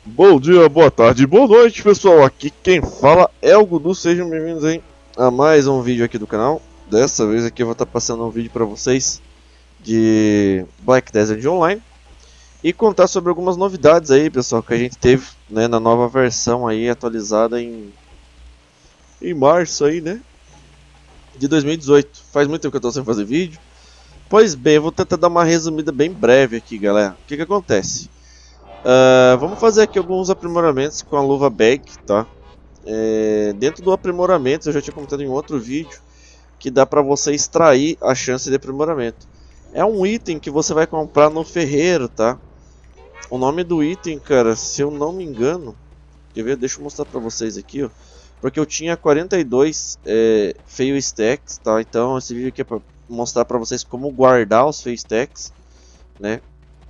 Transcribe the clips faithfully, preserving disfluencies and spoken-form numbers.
Bom dia, boa tarde, boa noite, pessoal. Aqui quem fala é o Gudu. Sejam bem-vindos aí a mais um vídeo aqui do canal. Dessa vez aqui eu vou estar passando um vídeo para vocês de Black Desert Online e contar sobre algumas novidades aí, pessoal, que a gente teve, né, na nova versão aí atualizada em em março aí, né, de dois mil e dezoito. Faz muito tempo que eu estou sem fazer vídeo. Pois bem, eu vou tentar dar uma resumida bem breve aqui, galera. O que que acontece? Uh, vamos fazer aqui alguns aprimoramentos com a luva bag, tá? É, dentro do aprimoramento, eu já tinha comentado em outro vídeo que dá pra você extrair a chance de aprimoramento. É um item que você vai comprar no ferreiro, tá? O nome do item, cara, se eu não me engano, quer ver? Deixa eu mostrar pra vocês aqui, ó. Porque eu tinha quarenta e dois é, fail stacks, tá? Então esse vídeo aqui é pra mostrar pra vocês como guardar os fail stacks, né?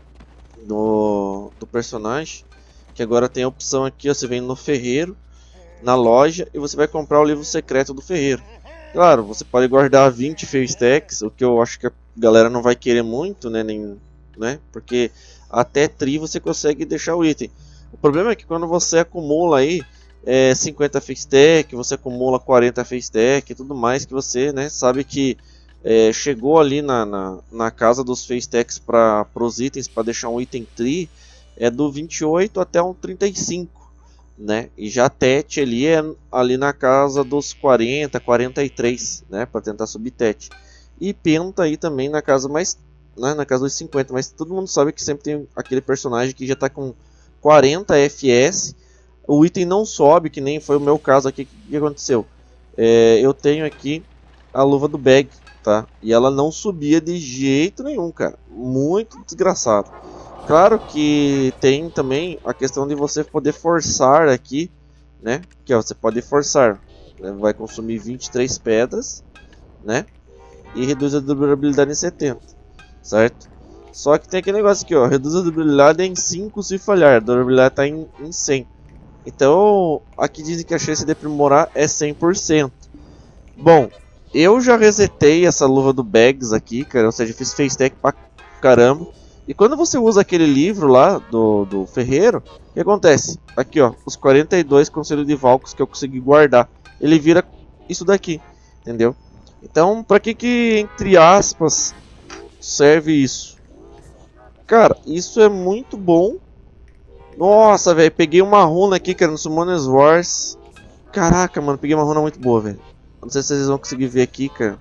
Do, do personagem, que agora tem a opção aqui, ó, você vem no ferreiro, na loja, e você vai comprar o livro secreto do ferreiro. Claro, você pode guardar vinte fail stacks, o que eu acho que a galera não vai querer muito, né, nem, né, porque até tri você consegue deixar o item. O problema é que quando você acumula aí é, cinquenta fail stack, você acumula quarenta fail stack e tudo mais, que você, né, sabe que É, chegou ali na, na, na casa dos fail stacks para os itens, para deixar um item tree, é do vinte e oito até um trinta e cinco, né? E já Tet ali é ali na casa dos quarenta, quarenta e três, né? Para tentar subir Tet. E Penta aí também na casa mais, né? Na casa dos cinquenta, mas todo mundo sabe que sempre tem aquele personagem que já está com quarenta F S, o item não sobe, que nem foi o meu caso aqui. O que aconteceu? É, eu tenho aqui a luva do bag, tá? E ela não subia de jeito nenhum, cara. Muito desgraçado. Claro que tem também a questão de você poder forçar aqui, né? Que ó, você pode forçar, né? Vai consumir vinte e três pedras, né? E reduz a durabilidade em setenta, certo? Só que tem aquele negócio aqui, ó. Reduz a durabilidade em cinco se falhar. A durabilidade está em, em cem. Então, aqui dizem que a chance de aprimorar é cem por cento. Bom, eu já resetei essa luva do Bags aqui, cara, ou seja, fiz fail stack pra caramba. E quando você usa aquele livro lá do, do ferreiro, o que acontece? Aqui ó, os quarenta e dois conselhos de Valcos que eu consegui guardar, ele vira isso daqui, entendeu? Então, pra que que, entre aspas, serve isso? Cara, isso é muito bom. Nossa, velho, peguei uma runa aqui, cara, no Summoners Wars. Caraca, mano, peguei uma runa muito boa, velho. Não sei se vocês vão conseguir ver aqui, cara.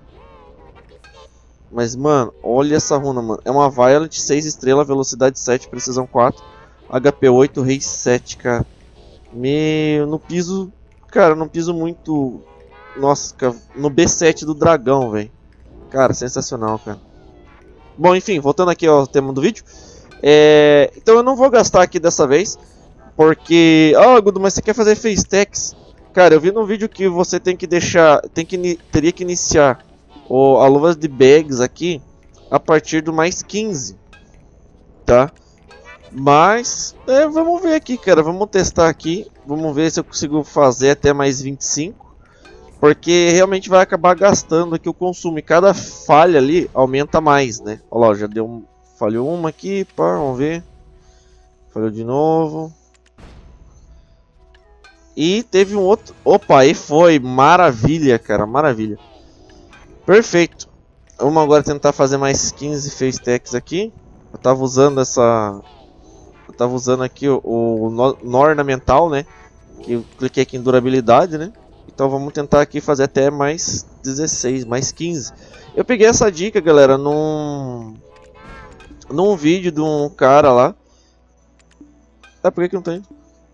Mas, mano, olha essa runa, mano. É uma Violet, seis estrelas, velocidade sete, precisão quatro, H P oito, Rei sete, cara. Meu, no piso... Cara, não piso muito... Nossa, cara, no B sete do dragão, velho. Cara, sensacional, cara. Bom, enfim, voltando aqui ao tema do vídeo. É... Então eu não vou gastar aqui dessa vez. Porque... Ah, oh, Gudo, mas você quer fazer fail stacks? Cara, eu vi num vídeo que você tem que deixar, tem que teria que iniciar o, a luva de bags aqui a partir do mais quinze, tá? Mas, é, vamos ver aqui, cara, vamos testar aqui, vamos ver se eu consigo fazer até mais vinte e cinco, porque realmente vai acabar gastando aqui o consumo e cada falha ali aumenta mais, né? Olha lá, já deu um, falhou uma aqui, pá, vamos ver, falhou de novo. E teve um outro... Opa, aí foi. Maravilha, cara. Maravilha. Perfeito. Vamos agora tentar fazer mais quinze fail stacks aqui. Eu tava usando essa... Eu tava usando aqui o, o nó ornamental, né? Que eu cliquei aqui em durabilidade, né? Então vamos tentar aqui fazer até mais dezesseis, mais quinze. Eu peguei essa dica, galera, num... Num vídeo de um cara lá. Ah, por que que não tem?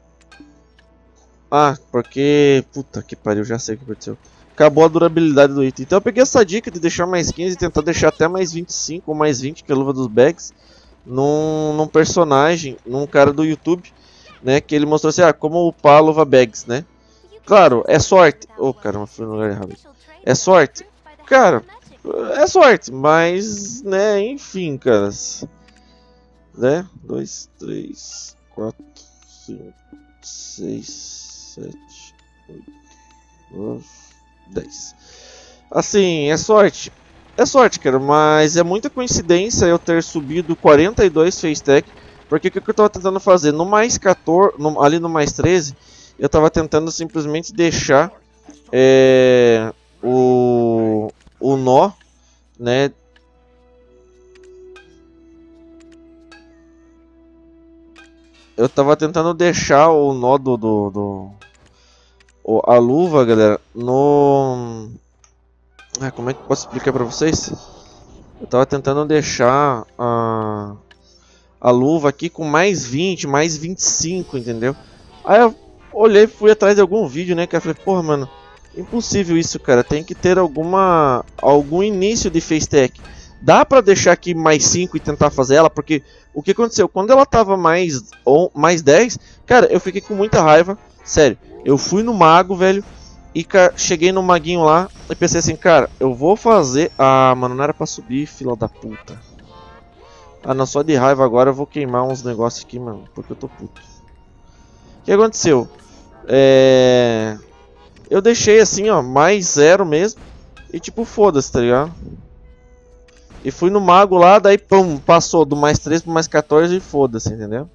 Ah, porque... Puta que pariu, já sei o que aconteceu. Acabou a durabilidade do item. Então eu peguei essa dica de deixar mais quinze e tentar deixar até mais vinte e cinco ou mais vinte, que é a luva dos bags, num, num personagem, num cara do YouTube, né? Que ele mostrou assim, ah, como upar a luva bags, né? Claro, é sorte. Oh, caramba, fui no lugar errado. É sorte? Cara, é sorte, mas, né, enfim, caras. Né? dois, três, quatro, cinco, seis... sete, oito, nove, dez. Assim, é sorte. É sorte, cara, mas é muita coincidência eu ter subido quarenta e dois fail stack Porque o que eu tava tentando fazer? No mais quatorze, no, ali no mais treze, eu tava tentando simplesmente deixar é, o, o nó, né? Eu tava tentando deixar o nó do, do, do o, a luva, galera, no... Ah, como é que eu posso explicar pra vocês? Eu tava tentando deixar a, a luva aqui com mais vinte, mais vinte e cinco, entendeu? Aí eu olhei, fui atrás de algum vídeo, né, que eu falei, porra, mano, impossível isso, cara, tem que ter alguma algum início de FaceTech. Dá pra deixar aqui mais cinco e tentar fazer ela, porque o que aconteceu? Quando ela tava mais, ou, mais dez, cara, eu fiquei com muita raiva, sério. Eu fui no mago, velho, e cheguei no maguinho lá e pensei assim, cara, eu vou fazer... Ah, mano, não era pra subir, fila da puta. Ah, não, só de raiva agora eu vou queimar uns negócios aqui, mano, porque eu tô puto. O que aconteceu? É... Eu deixei assim, ó, mais zero mesmo, e tipo, foda-se, tá ligado? E fui no mago lá, daí pum, passou do mais três pro mais quatorze e foda-se, entendeu?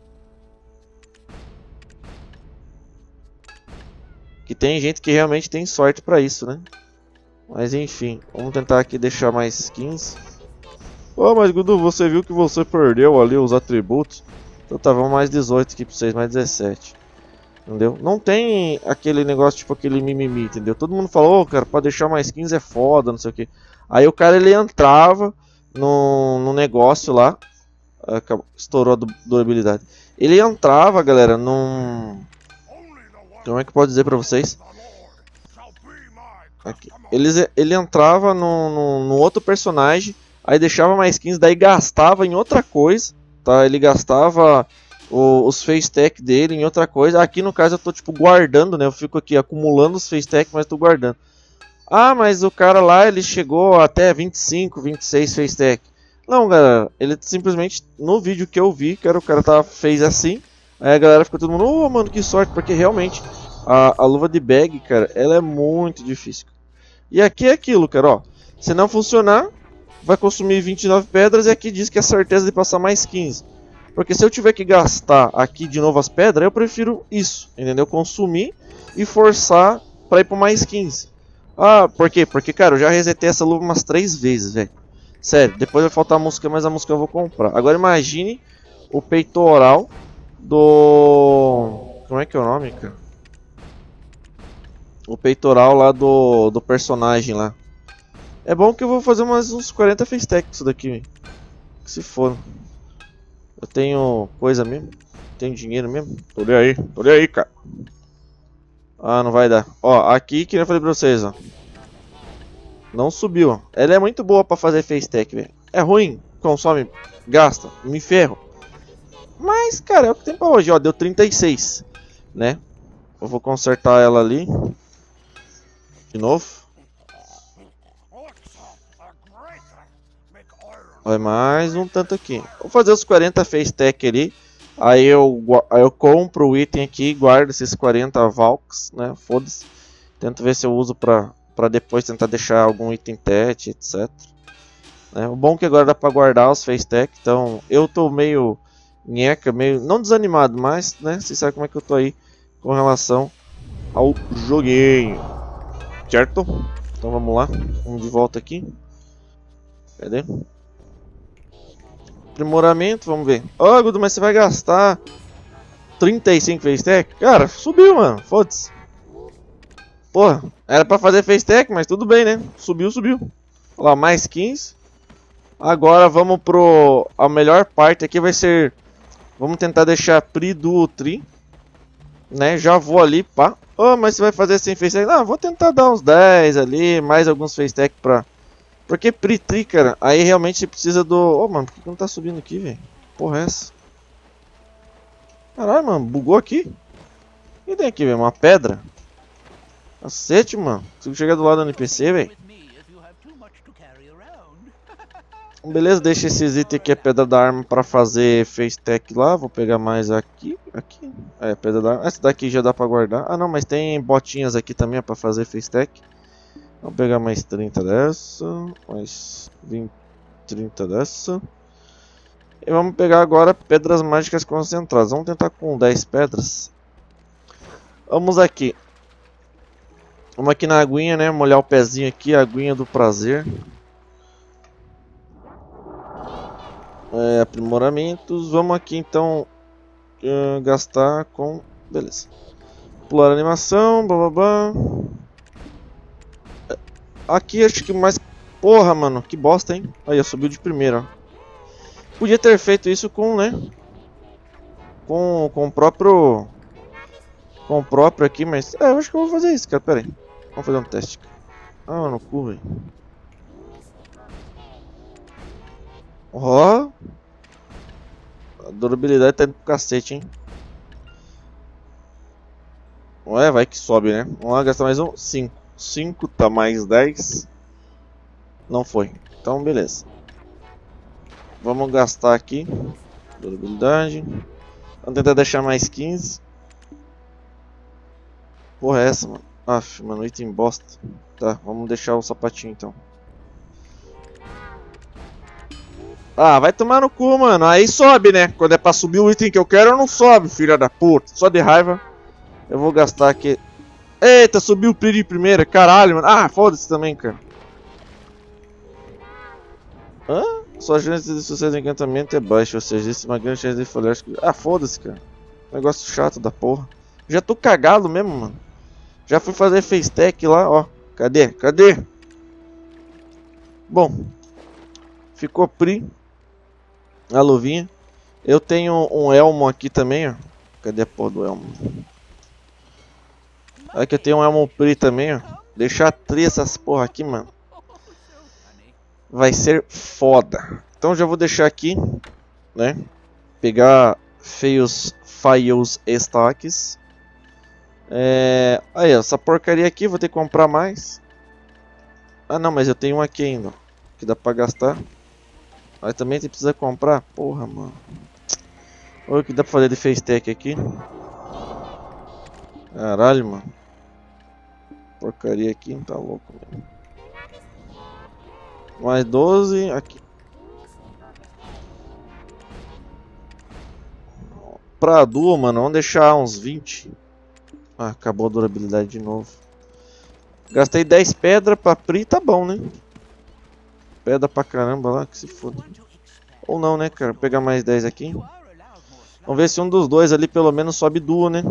Que tem gente que realmente tem sorte pra isso, né? Mas enfim, vamos tentar aqui deixar mais quinze. Ô, mas Gudu, você viu que você perdeu ali os atributos? Então tá, vamos mais dezoito aqui pra vocês, mais dezessete. Entendeu? Não tem aquele negócio tipo aquele mimimi, entendeu? Todo mundo falou, oh, cara, pode deixar mais quinze é foda, não sei o que. Aí o cara ele entrava no, no negócio lá, acabou, estourou a durabilidade. Ele entrava, galera, num... Como é que pode dizer pra vocês? Aqui. Ele, ele entrava no, no, no outro personagem, aí deixava mais quinze, daí gastava em outra coisa, tá? Ele gastava o, os FaceTech dele em outra coisa. Aqui no caso eu tô tipo guardando, né? Eu fico aqui acumulando os FaceTech, mas tô guardando. Ah, mas o cara lá ele chegou até vinte e cinco, vinte e seis FaceTech. Não, galera, ele simplesmente no vídeo que eu vi, que era o cara tava, fez assim. Aí a galera ficou todo mundo, ô, oh, mano, que sorte, porque realmente a, a luva de bag, cara, ela é muito difícil. E aqui é aquilo, cara, ó. Se não funcionar, vai consumir vinte e nove pedras e aqui diz que é certeza de passar mais quinze. Porque se eu tiver que gastar aqui de novo as pedras, eu prefiro isso, entendeu? Consumir e forçar pra ir pro mais quinze. Ah, por quê? Porque, cara, eu já resetei essa luva umas três vezes, velho. Sério, depois vai faltar a música, mas a música eu vou comprar. Agora imagine o peitoral do... Como é que é o nome, cara? O peitoral lá do, do personagem lá. É bom que eu vou fazer mais uns quarenta FaceTech com isso daqui, velho. Que se for. Eu tenho coisa mesmo? Tenho dinheiro mesmo? Tô ali aí, tô ali aí, cara. Ah, não vai dar. Ó, aqui que eu falei pra vocês, ó. Não subiu. Ela é muito boa pra fazer FaceTech, velho. É ruim, consome, gasta, me ferro. Mas, cara, é o que tem pra hoje, ó. Deu trinta e seis, né? Eu vou consertar ela ali. De novo. Vai mais um tanto aqui. Vou fazer os quarenta FaceTech ali. Aí eu, aí eu compro o item aqui e guardo esses quarenta Valks, né? Foda-se. Tento ver se eu uso pra, pra depois tentar deixar algum item tete, etcétera. Né? O bom é que agora dá pra guardar os FaceTech. Então eu tô meio nheca, meio... Não desanimado, mas, né? Vocês sabem como é que eu tô aí com relação ao joguinho. Certo? Então vamos lá. Vamos de volta aqui. Cadê? Aprimoramento, vamos ver. Ó, oh, Gudu, mas você vai gastar trinta e cinco FaceTech? Cara, subiu, mano. Foda-se. Porra, era pra fazer FaceTech, mas tudo bem, né? Subiu, subiu. Olha lá, mais quinze. Agora vamos pro... A melhor parte aqui vai ser... Vamos tentar deixar Pri Duo Tri. Né? Já vou ali, pá. Oh, mas você vai fazer sem FaceTech? Não, vou tentar dar uns dez ali. Mais alguns FaceTech pra... Porque Pri Tri, cara, aí realmente você precisa do... Ô, oh, mano, por que não tá subindo aqui, velho? Porra é essa? Caralho, mano, bugou aqui? O que tem aqui, velho? Uma pedra? Cacete, mano. Consigo chegar do lado do N P C, velho. Beleza, deixa esses itens aqui, a pedra da arma, pra fazer FaceTech lá. Vou pegar mais aqui. Aqui. É, pedra da arma. Essa daqui já dá pra guardar. Ah, não, mas tem botinhas aqui também pra fazer FaceTech. Vou pegar mais trinta dessa, mais vinte, trinta dessa. E vamos pegar agora pedras mágicas concentradas. Vamos tentar com dez pedras. Vamos aqui. Vamos aqui na aguinha, né? Molhar o pezinho aqui, a aguinha do prazer. É, aprimoramentos. Vamos aqui então uh, gastar com... Beleza. Pular a animação, bababá. Aqui acho que mais... Porra, mano, que bosta, hein? Aí, eu subiu de primeira, ó. Podia ter feito isso com, né? Com, com o próprio... Com o próprio aqui, mas... É, eu acho que eu vou fazer isso, cara. Pera aí. Vamos fazer um teste. Ah, no cu, velho. Ó. A durabilidade tá indo pro cacete, hein? Ué, vai que sobe, né? Vamos lá, gastar mais um. cinco. cinco tá mais dez. Não foi. Então, beleza. Vamos gastar aqui. Durabilidade. Vamos tentar deixar mais quinze. Porra, é essa, mano? Aff, mano, item bosta. Tá, vamos deixar o sapatinho então. Ah, vai tomar no cu, mano. Aí sobe, né? Quando é pra subir o item que eu quero, não sobe, filha da puta. Só de raiva. Eu vou gastar aqui. Eita, subiu o Pri de primeira. Caralho, mano. Ah, foda-se também, cara. Hã? Sua chance de sucesso em encantamento é baixa, ou seja, existe uma grande chance de falhar. Ah, foda-se, cara. Negócio chato da porra. Já tô cagado mesmo, mano. Já fui fazer facetech lá, ó. Cadê? Cadê? Bom. Ficou Pri. A luvinha. Eu tenho um elmo aqui também, ó. Cadê a porra do elmo? Aqui eu tenho um elmo Pri também, ó. Deixar tri essas porra aqui, mano. Vai ser foda. Então já vou deixar aqui, né? Pegar feios files stacks. É... Aí, essa porcaria aqui, vou ter que comprar mais. Ah, não, mas eu tenho um aqui ainda, que dá pra gastar. Mas também você precisa comprar. Porra, mano. Olha o que dá pra fazer de facetech aqui. Caralho, mano. Porcaria aqui, não tá louco, mesmo. Mais doze aqui. Pra duo, mano, vamos deixar uns vinte. Ah, acabou a durabilidade de novo. Gastei dez pedras pra Pri, tá bom, né? Pedra pra caramba lá, que se foda. Ou não, né, cara? Vou pegar mais dez aqui. Vamos ver se um dos dois ali pelo menos sobe duo, né?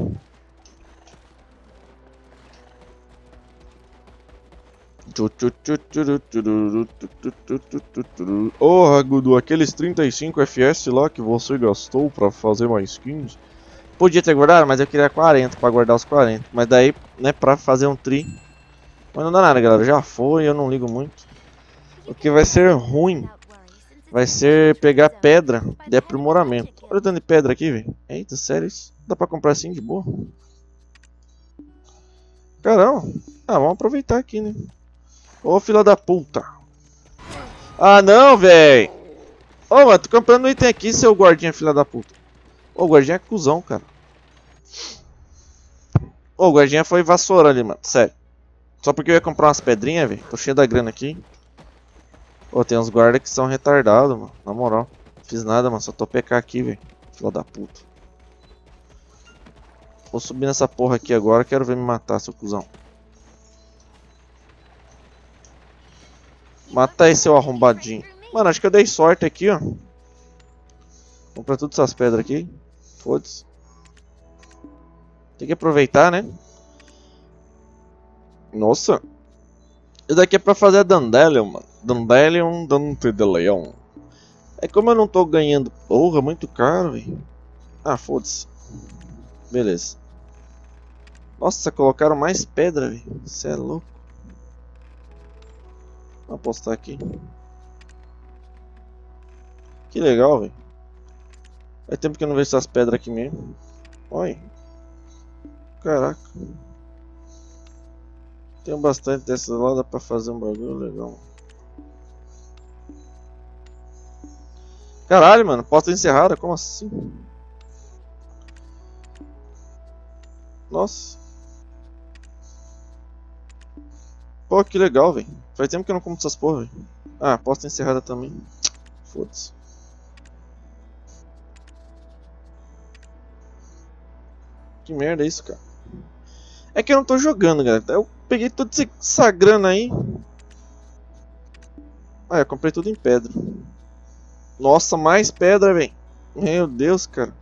Oh, Gudu, aqueles trinta e cinco F P S lá que você gastou pra fazer mais quinze. Podia ter guardado, mas eu queria quarenta pra guardar os quarenta. Mas daí, né, pra fazer um tri. Mas não dá nada, galera. Já foi, eu não ligo muito. O que vai ser ruim vai ser pegar pedra de aprimoramento. Olha o tanto de pedra aqui, velho. Eita, sério isso? Dá pra comprar assim de boa? Caramba. Ah, vamos aproveitar aqui, né? Ô, filha da puta. Ah, não, velho. Ô, mano, tô comprando um item aqui, seu guardinha, filha da puta. Ô, o guardinha é cuzão, cara. Ô, o guardinha foi vassoura ali, mano. Sério. Só porque eu ia comprar umas pedrinhas, velho. Tô cheio da grana aqui. Ô, tem uns guardas que são retardados, mano. Na moral. Fiz nada, mano. Só tô P K aqui, velho. Filha da puta. Vou subir nessa porra aqui agora. Quero ver me matar, seu cuzão. Mata aí, seu arrombadinho. Mano, acho que eu dei sorte aqui, ó. Comprar todas essas pedras aqui. Foda-se. Tem que aproveitar, né? Nossa. Isso daqui é pra fazer a Dandelion, mano. Dandelion, Dante de Leão. É como eu não tô ganhando. Porra, muito caro, velho. Ah, foda-se. Beleza. Nossa, colocaram mais pedra, velho. Você é louco. Vou apostar aqui. Que legal, velho. Faz tempo que eu não vejo essas pedras aqui mesmo. Olha. Caraca. Tem bastante dessas lá, dá pra fazer um bagulho legal. Caralho, mano. Porta encerrada? Como assim? Nossa. Pô, que legal, velho. Faz tempo que eu não como essas porra, velho. Ah, porta encerrada também. Foda-se. Que merda é isso, cara? É que eu não tô jogando, galera. Eu peguei toda essa grana aí. Ah, eu comprei tudo em pedra. Nossa, mais pedra, velho. Meu Deus, cara.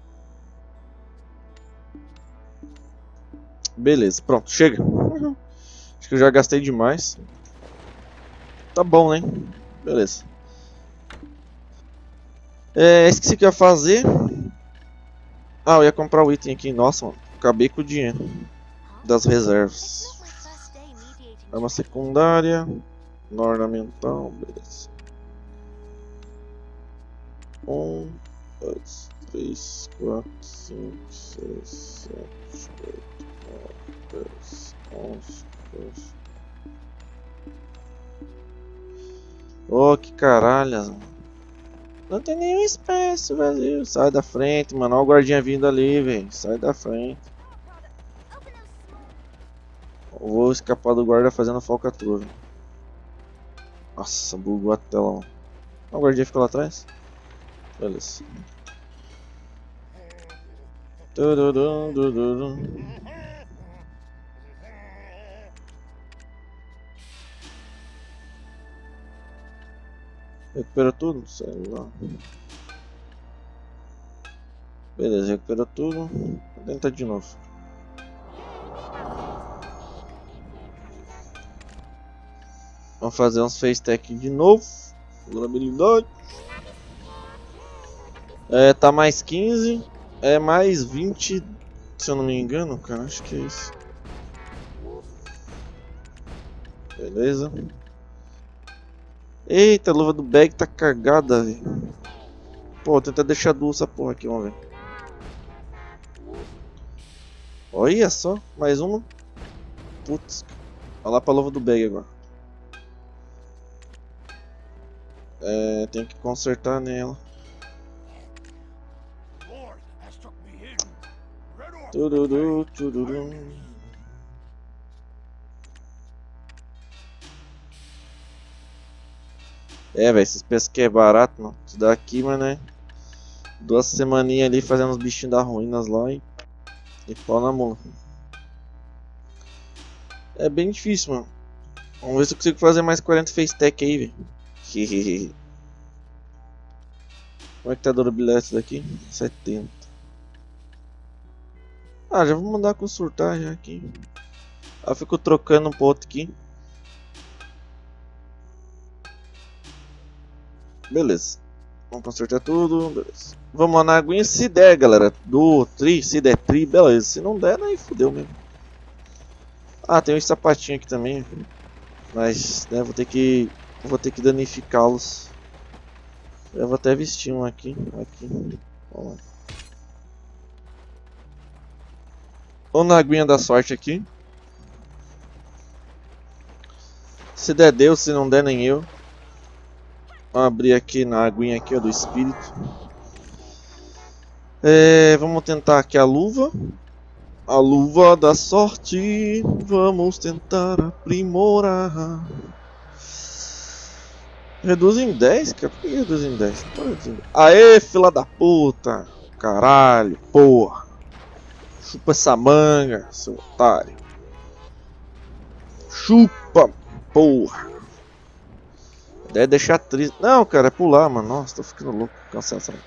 Beleza, pronto, chega. Uhum. Acho que eu já gastei demais. Tá bom, né? Beleza. É, esqueci o que eu ia fazer. Ah, eu ia comprar o item aqui. Nossa, mano. Acabei com o dinheiro das reservas. Arma secundária. No ornamental. Beleza. Um, dois, três, quatro, cinco, seis, sete, oito, nove, dez, onze, doze. Oh, que caralho. Não tem nenhum espaço vazio. Sai da frente, mano. Olha o guardinha vindo ali, velho. Sai da frente. Eu vou escapar do guarda fazendo falcatrua, velho. Nossa, bugou a tela, mano. Olha o guardinha ficou lá atrás. Beleza. Tudurum, tudurum. Recupera tudo? Sei lá. Beleza, recupera tudo. Vou tentar de novo. Vamos fazer uns face tech de novo. Durabilidade. É, tá mais quinze. É mais vinte. Se eu não me engano, cara. Acho que é isso. Beleza. Eita, a luva do bag tá cagada, velho. Pô, vou tentar deixar duas essa porra aqui, vamos ver. Olha só, mais uma. Putz. Olha lá pra luva do bag agora. É, tem que consertar nela. Tururu, tururu. É, velho, esses peças que é barato, não. Isso daqui, mas né. Duas semaninhas ali fazendo os bichinhos das ruínas lá e. E pau na mula. É bem difícil, mano. Vamos ver se eu consigo fazer mais quarenta face tech aí, velho. Como é que tá a durabilidade daqui? setenta. Ah, já vou mandar consultar já aqui. Ah, fico trocando um pro outro aqui. Beleza. Vamos consertar tudo. Beleza. Vamos lá na aguinha se der, galera. Do tri, se der tri, beleza. Se não der, aí fodeu mesmo. Ah, tem uns sapatinhos aqui também. Mas, né, vou ter que. Vou ter que danificá-los. Eu vou até vestir um aqui. Aqui. Vamos lá. Vamos na aguinha da sorte aqui. Se der, deu. Se não der, nem eu. Vamos abrir aqui na aguinha aqui, ó, do espírito. É, vamos tentar aqui a luva. A luva da sorte. Vamos tentar aprimorar. Reduz em dez? Cara, por que reduz em dez? Aê, fila da puta! Caralho, porra! Chupa essa manga, seu otário! Chupa, porra! Deve deixar triste. Não, cara, é pular, mano. Nossa, tô ficando louco. Cancela essa.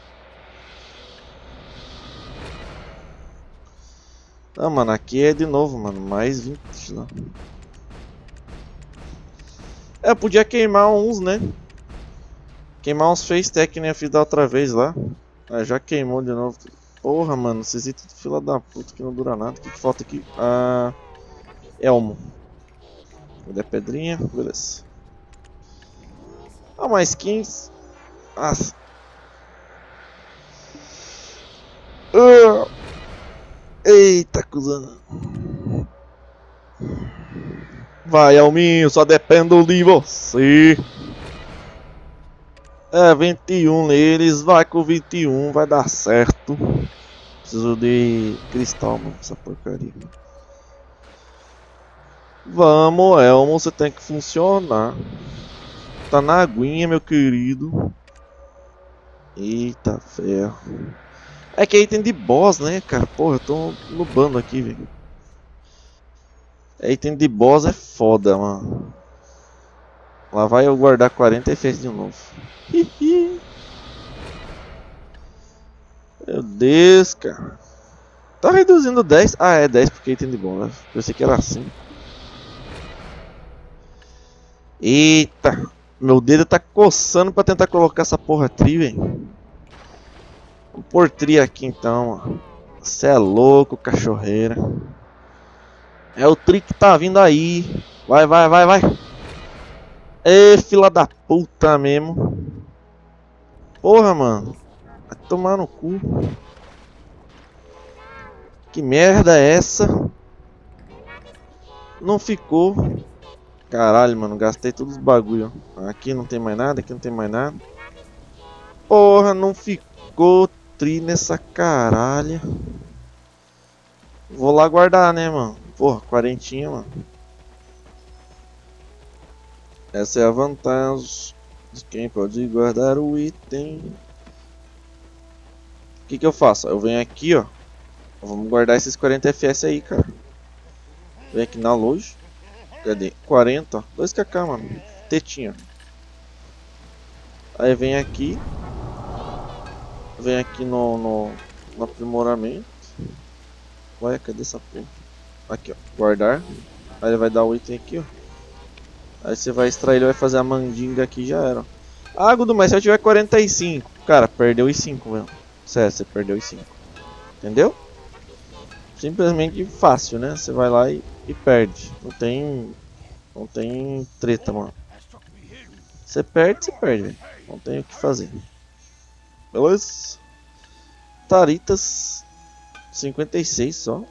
Ah, mano, aqui é de novo, mano. Mais vinte, não. É, eu podia queimar uns, né? Queimar uns face tech que nem eu fiz da outra vez lá. Ah, já queimou de novo. Porra, mano, vocês itens de fila da puta que não dura nada. O que, que falta aqui? Ah, elmo. Cadê a pedrinha? Beleza. Ah, mais quinze. Nossa. Uh. Eita, cuzão. Vai, Alminho, só dependo de você. É, vinte e um neles, vai com vinte e um, vai dar certo. Preciso de cristal, mano, essa porcaria. Vamos, Elmo, você tem que funcionar. Tá na aguinha, meu querido. Eita ferro. É que é item de boss, né, cara? Porra, eu tô no bando aqui, velho. É item de boss é foda, mano. Lá vai eu guardar quarenta F P S de novo. Meu Deus, cara. Tá reduzindo dez. Ah, é dez porque item de boss, né? Eu pensei que era assim. Eita. Meu dedo tá coçando pra tentar colocar essa porra tri, velho. Vou pôr tri aqui então, mano. Cê é louco, cachorreira. É o tri que tá vindo aí. Vai, vai, vai, vai. Ê, fila da puta mesmo. Porra, mano. Vai tomar no cu. Que merda é essa? Não ficou. Caralho, mano. Gastei todos os bagulho. Aqui não tem mais nada, aqui não tem mais nada. Porra, não ficou tri nessa caralho. Vou lá guardar, né, mano? Porra, quarentinha, mano. Essa é a vantagem de quem pode guardar o item. O que que eu faço? Eu venho aqui, ó. Vamos guardar esses quarenta F P S aí, cara. Vem aqui na loja. Cadê? quarenta, ó. dois K K, mano. Tetinha. Aí vem aqui. Vem aqui no, no, no aprimoramento. Ué, cadê essa porra? Aqui, ó. Guardar. Aí ele vai dar o item aqui, ó. Aí você vai extrair, ele vai fazer a mandinga aqui e já era. Ah, Gudu, mas se eu tiver quarenta e cinco, cara, perdeu os cinco, velho. Sério, você perdeu os cinco. Entendeu? Simplesmente fácil, né? Você vai lá e, e perde. Não tem. Não tem treta, mano. Você perde, você perde, velho. Não tem o que fazer. Beleza? Taritas. cinquenta e seis só.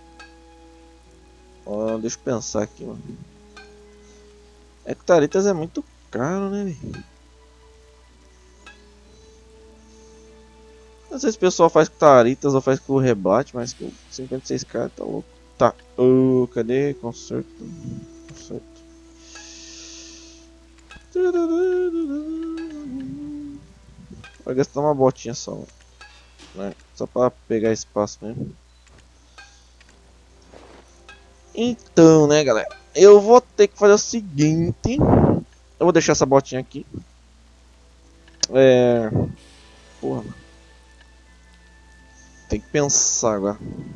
Ó, deixa eu pensar aqui, mano. É que Taritas é muito caro, né, velho? Não sei se o pessoal faz com Taritas ou faz com o rebate, mas com cinquenta e seis K tá louco. Tá. Uh, cadê? Conserto. Conserto. Vai gastar uma botinha só, né? Só pra pegar espaço mesmo. Então, né, galera? Eu vou ter que fazer o seguinte. Eu vou deixar essa botinha aqui. É... Porra, mano. Tem que pensar agora.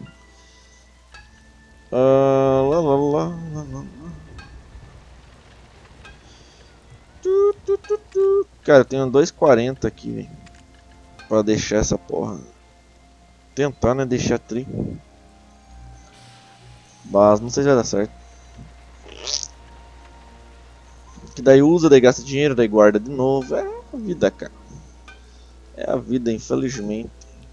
Uh, lá, lá, lá, lá, lá. Tu, tu, tu, tu. Cara, eu tenho dois e quarenta aqui, velho. Pra deixar essa porra. Tentar, né? Deixar tri. Mas não sei se vai dar certo. Que daí usa, daí gasta dinheiro, daí guarda de novo. É a vida, cara. É a vida, infelizmente.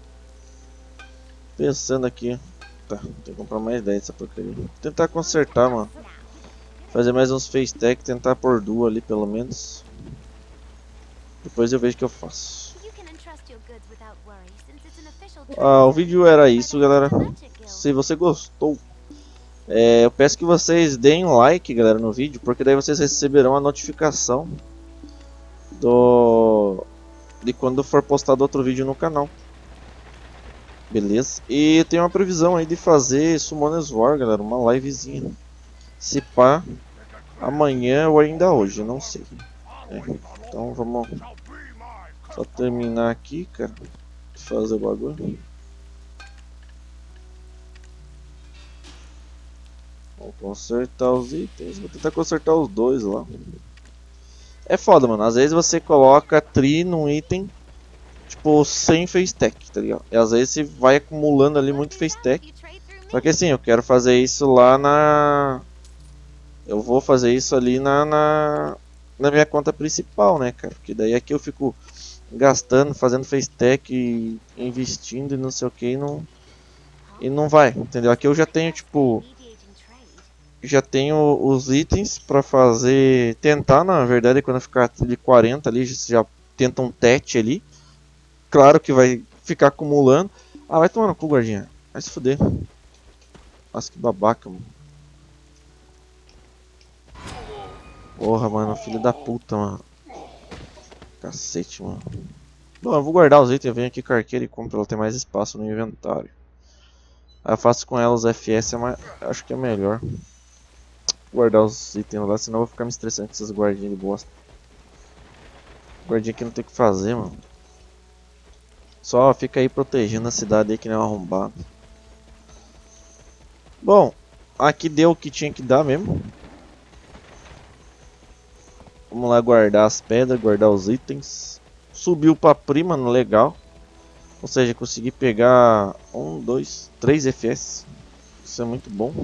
Pensando aqui. Tá, tem que comprar mais dez dessa porcaria. Vou tentar consertar, mano. Fazer mais uns face tech, tentar pôr duas ali pelo menos. Depois eu vejo o que eu faço. Ah, o vídeo era isso, galera. Se você gostou, é, eu peço que vocês deem um like, galera, no vídeo, porque daí vocês receberão a notificação do de quando for postado outro vídeo no canal. Beleza? E tem uma previsão aí de fazer Summoners War, galera, uma livezinha. Se pá, amanhã ou ainda hoje, não sei. É, então vamos só terminar aqui, cara, de fazer o bagulho. Vou consertar os itens, vou tentar consertar os dois lá. É foda, mano, às vezes você coloca tri num item, tipo, sem face tech, tá ligado? E às vezes você vai acumulando ali muito face tech. Só que assim, eu quero fazer isso lá na... Eu vou fazer isso ali na, na, na minha conta principal, né, cara? Porque daí aqui eu fico gastando, fazendo face tech, e investindo e não sei o que e não... E não vai, entendeu? Aqui eu já tenho, tipo... Já tenho os itens pra fazer... Tentar, na verdade, quando ficar de quarenta ali, já tenta um tete ali. Claro que vai ficar acumulando. Ah, vai tomar no cu, guardinha. Vai se fuder. Nossa, que babaca, mano. Porra, mano. Filho da puta, mano. Cacete, mano. Bom, eu vou guardar os itens, eu venho aqui com a arqueira e compro, ela tem mais espaço no inventário. Aí eu faço com ela os F S, é mais, acho que é melhor. Vou guardar os itens lá, senão eu vou ficar me estressando com essas guardinhas de bosta. Guardinha aqui não tem o que fazer, mano. Só fica aí protegendo a cidade aí que nem um arrombado. Bom, aqui deu o que tinha que dar mesmo. Vamos lá guardar as pedras, guardar os itens. Subiu pra prima, legal. Ou seja, consegui pegar um, dois, três F S. Isso é muito bom.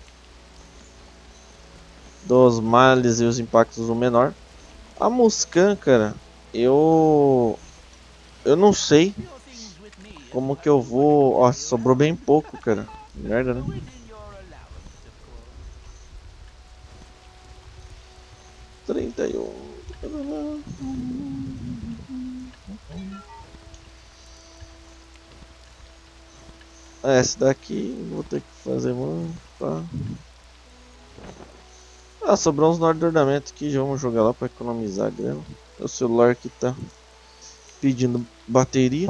Dos males e os impactos o menor. A Muscan, cara, eu eu não sei como que eu vou. Ó, sobrou bem pouco, cara. Merda, né? trinta e um. Essa daqui vou ter que fazer muito. Tá. Ah, sobrou uns nó de ornamento aqui, já vamos jogar lá para economizar grana. O celular aqui tá pedindo bateria.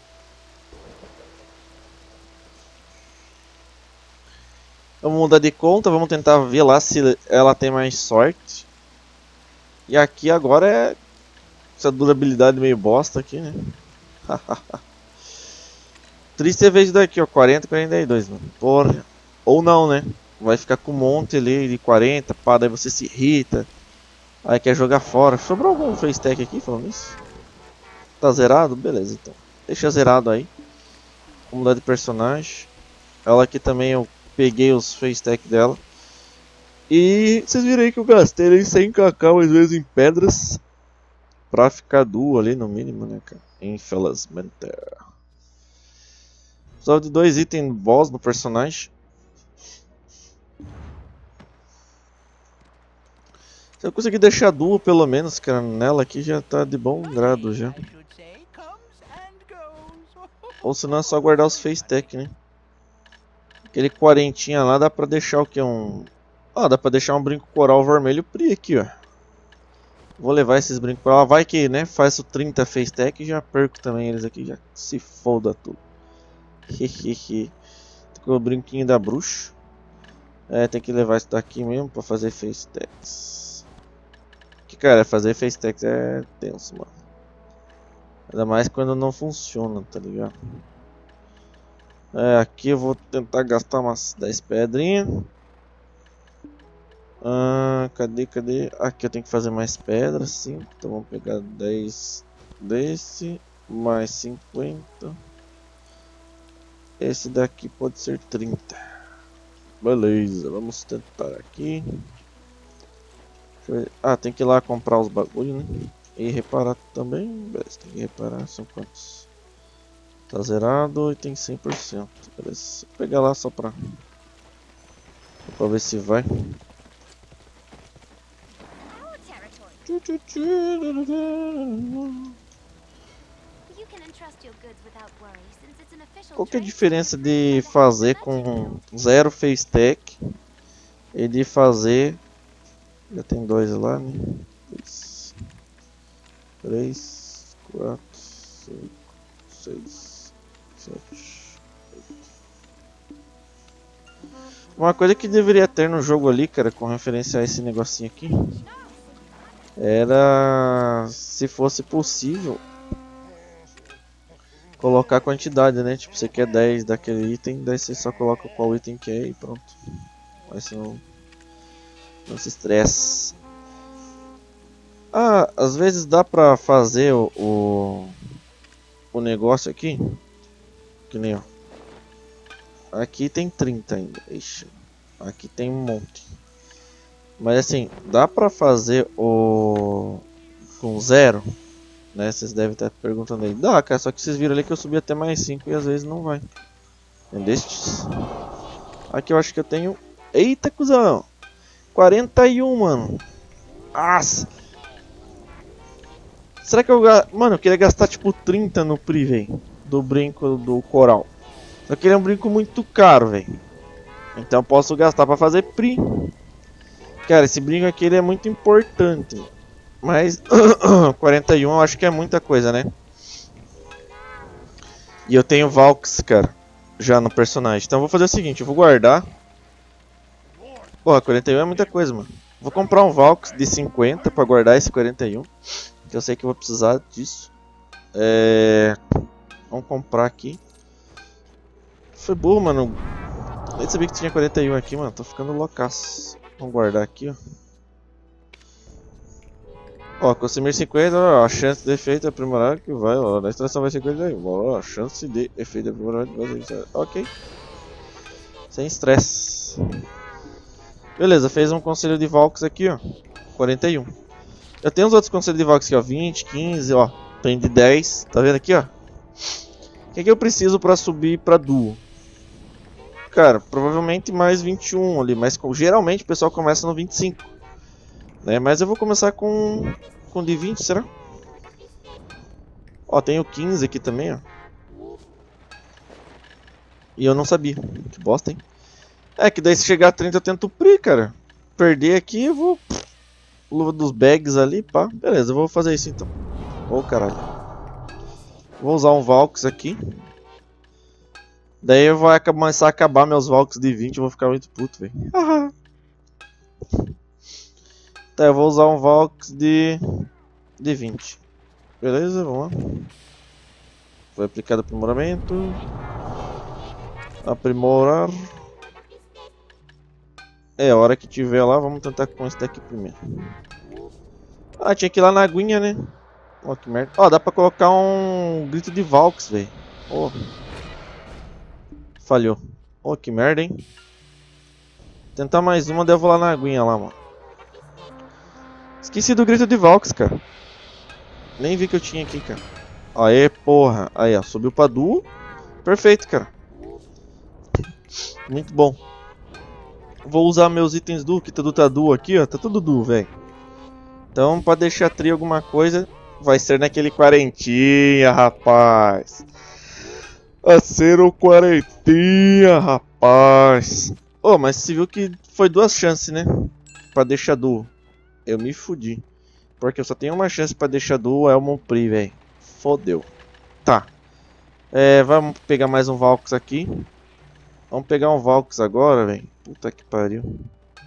Vamos mudar de conta, vamos tentar ver lá se ela tem mais sorte. E aqui agora é essa durabilidade meio bosta aqui, né? Triste é vez daqui, ó, quarenta, quarenta e dois, mano. Porra. Ou não, né? Vai ficar com um monte ali de quarenta, pá, daí você se irrita. Aí quer jogar fora. Sobrou algum face tech aqui falando isso? Tá zerado? Beleza, então. Deixa zerado aí. Vamos mudar de personagem. Ela aqui também eu peguei os face tech dela. E vocês viram aí que eu gastei ali cem cacau às vezes em pedras. Pra ficar duo ali no mínimo, né, cara? Infelizmente. Só de dois itens boss no personagem. Se eu conseguir deixar duo pelo menos, cara, nela aqui já tá de bom grado já. Ou senão é só guardar os face tech, né? Aquele quarentinha lá dá pra deixar o que? Um... Ah, dá pra deixar um brinco coral vermelho pri aqui, ó. Vou levar esses brincos pra lá. Vai que, né, faço trinta face tech e já perco também eles aqui. Já se foda tudo. Hehehe. Com o brinquinho da bruxa. É, tem que levar isso daqui mesmo pra fazer face techs. Que, cara, fazer face techs é tenso, mano. Ainda mais quando não funciona, tá ligado? É, aqui eu vou tentar gastar umas dez pedrinhas. Ah, cadê, cadê? Aqui eu tenho que fazer mais pedras, sim. Então vamos pegar dez desse, mais cinquenta. Esse daqui pode ser trinta. Beleza, vamos tentar aqui. Ah, tem que ir lá comprar os bagulho, né? E reparar também. Beleza, tem que reparar, são quantos? Tá zerado e tem cem por cento. Beleza, vou pegar lá só pra, pra ver se vai. Qual que é a diferença de fazer com zero face tech e de fazer... Já tem dois lá, né? Dois, três, quatro, cinco, seis, sete, oito. Uma coisa que deveria ter no jogo ali, cara, com referência a esse negocinho aqui, era, se fosse possível, colocar a quantidade, né? Tipo, você quer dez daquele item, daí você só coloca qual item quer e pronto. Mas senão não se estresse. Ah, às vezes dá pra fazer o, o, o negócio aqui. Que nem ó. Aqui tem trinta ainda. Ixi, aqui tem um monte. Mas assim, dá pra fazer o com zero, né? Vocês devem estar perguntando aí. Dá, cara, só que vocês viram ali que eu subi até mais cinco e às vezes não vai. Entendestes? Aqui eu acho que eu tenho... Eita, cuzão! quarenta e um, mano. Nossa! Será que eu... Mano, eu queria gastar tipo trinta no Pri, velho. Do brinco do coral. Só que ele é um brinco muito caro, velho. Então eu posso gastar pra fazer Pri. Cara, esse brinco aqui ele é muito importante. Mas quarenta e um eu acho que é muita coisa, né? E eu tenho Valks, cara, já no personagem. Então eu vou fazer o seguinte, eu vou guardar. Porra, quarenta e um é muita coisa, mano. Vou comprar um Valks de cinquenta pra guardar esse quarenta e um. Que eu sei que eu vou precisar disso. É... Vamos comprar aqui. Foi burro, mano. Nem sabia que tinha quarenta e um aqui, mano. Tô ficando loucaço. Vamos guardar aqui, ó. Ó, consumir cinquenta, ó, a chance de efeito aprimorado que vai, ó, na extração vai cinquenta aí, ó, a chance de efeito aprimorado vai ser, ok. Sem estresse. Beleza, fez um conselho de Valks aqui, ó, quarenta e um. Eu tenho os outros conselhos de Valks aqui, ó, vinte, quinze, ó, tem de dez, tá vendo aqui, ó. O que é que eu preciso pra subir pra duo? Cara, provavelmente mais vinte e um ali, mas geralmente o pessoal começa no vinte e cinco. Né? Mas eu vou começar com com de vinte, será? Ó, tem o quinze aqui também, ó. E eu não sabia. Que bosta, hein? É que daí se chegar a trinta eu tento uprir, cara. Perder aqui eu vou... Luva dos bags ali, pá. Beleza, eu vou fazer isso então. Ô, caralho. Vou usar um Valks aqui. Daí eu vou começar a acabar meus Valks de vinte, eu vou ficar muito puto, velho. Tá, eu vou usar um Valks de, de vinte. Beleza, vamos lá. Foi aplicado aprimoramento. Aprimorar. É, a hora que tiver lá, vamos tentar com esse daqui primeiro. Ah, tinha que ir lá na aguinha, né? Ó, que merda. Ó, dá pra colocar um grito de Valks, velho. Ó. Falhou. Ó, que merda, hein? Tentar mais uma, daí eu vou lá na aguinha lá, mano. Esqueci do grito de Valks, cara. Nem vi que eu tinha aqui, cara. Aê, porra. Aí, ó. Subiu pra duo. Perfeito, cara. Muito bom. Vou usar meus itens duo, que tudo tá duo aqui, ó. Tá tudo duo, velho. Então, pra deixar tri alguma coisa, vai ser naquele quarentinha, rapaz. Vai ser o quarentinha, rapaz. Ô, oh, mas você viu que foi duas chances, né? Pra deixar duo. Eu me fudi. Porque eu só tenho uma chance pra deixar duo, é o Monpri, velho. Fodeu. Tá. É, vamos pegar mais um Valks aqui. Vamos pegar um Valks agora, velho. Puta que pariu.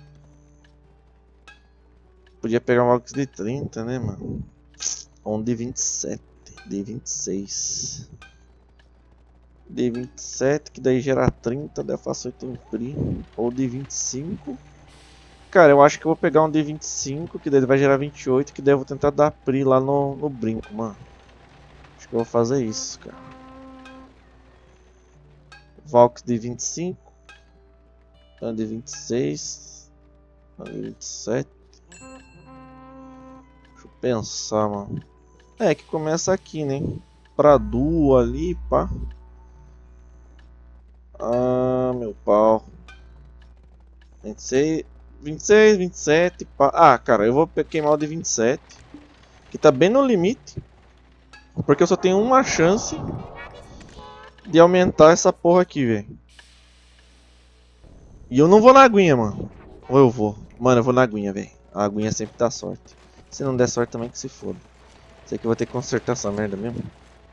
Podia pegar um Valks de trinta, né, mano? Ou um de vinte e sete. De vinte e seis. De vinte e sete, que daí gera trinta, daí eu faço oito em Pri. Ou de vinte e cinco. Cara, eu acho que eu vou pegar um de vinte e cinco, que daí vai gerar vinte e oito, que daí eu vou tentar dar Pri lá no, no brinco, mano. Acho que eu vou fazer isso, cara. Valks de vinte e cinco. Um de vinte e seis. Um de vinte e sete. Deixa eu pensar, mano. É, que começa aqui, né? Pra duo ali, pá. Ah, meu pau. vinte e seis, vinte e seis, vinte e sete, pá. Ah, cara, eu vou queimar o de vinte e sete. Que tá bem no limite. Porque eu só tenho uma chance de aumentar essa porra aqui, velho. E eu não vou na aguinha, mano. Ou eu vou? Mano, eu vou na aguinha, velho. A aguinha sempre dá sorte. Se não der sorte também que se foda. Sei que eu vou ter que consertar essa merda mesmo.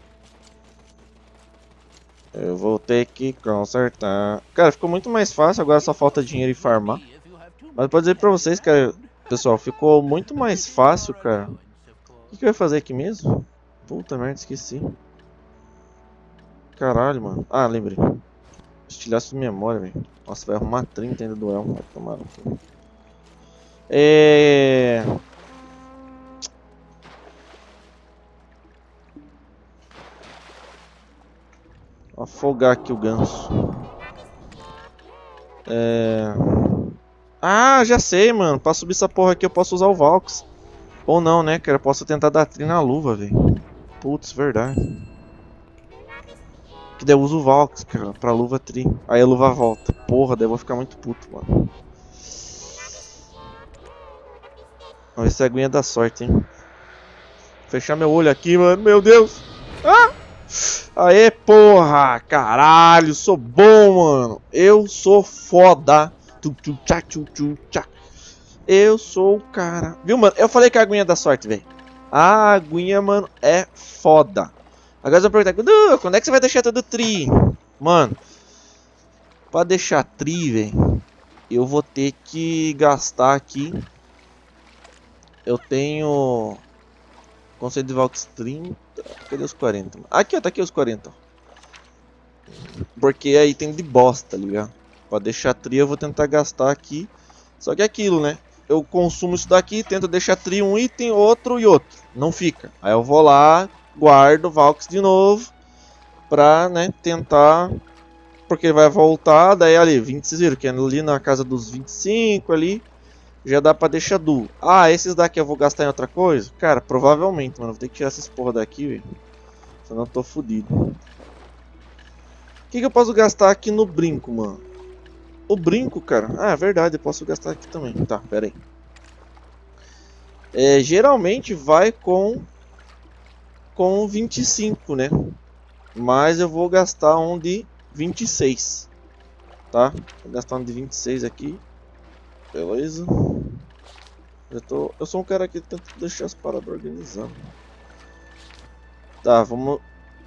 Eu vou ter que consertar. Cara, ficou muito mais fácil. Agora só falta dinheiro e farmar. Mas pode dizer pra vocês, cara. Pessoal, ficou muito mais fácil, cara. O que, que eu ia fazer aqui mesmo? Puta merda, esqueci. Caralho, mano. Ah, lembrei. Estilhaço de memória, velho. Nossa, vai arrumar trinta ainda do El. Vai tomar no cu. É... Afogar aqui o ganso. É... Ah, já sei, mano. Pra subir essa porra aqui eu posso usar o Valks. Ou não, né, cara? Eu posso tentar dar tri na luva, velho. Putz, verdade. Que daí eu uso o Valks, cara, pra luva tri. Aí a luva volta. Porra, daí eu vou ficar muito puto, mano. Vamos ver se a aguinha dá sorte, hein. Fechar meu olho aqui, mano. Meu Deus. Ah! Aê, porra. Caralho, sou bom, mano. Eu sou foda. Eu sou o cara. Viu, mano? Eu falei que a aguinha dá sorte, velho. A aguinha, mano, é foda. Agora você vai perguntar, Dudu, quando é que você vai deixar todo tri? Mano, pra deixar tri, velho, eu vou ter que gastar aqui. Eu tenho conceito de Valks trinta. Cadê os quarenta? Aqui, ó, tá aqui os quarenta. Porque aí tem de bosta, tá ligado? Pra deixar tri eu vou tentar gastar aqui. Só que é aquilo, né? Eu consumo isso daqui, tento deixar tri um item, outro e outro. Não fica. Aí eu vou lá, guardo Valks de novo. Pra, né, tentar. Porque vai voltar, daí ali, vinte, vocês viram que é ali na casa dos vinte e cinco ali. Já dá pra deixar duo. Ah, esses daqui eu vou gastar em outra coisa? Cara, provavelmente, mano. Vou ter que tirar essas porra daqui, velho. Senão eu tô fudido. O que, que eu posso gastar aqui no brinco, mano? O brinco, cara. Ah, é verdade, eu posso gastar aqui também. Tá, pera aí. É, geralmente vai com com vinte e cinco, né? Mas eu vou gastar um de vinte e seis. Tá? Vou gastar um de vinte e seis aqui. Beleza. Eu, tô... eu sou um cara que tenta deixar as paradas organizadas. Tá, vamos...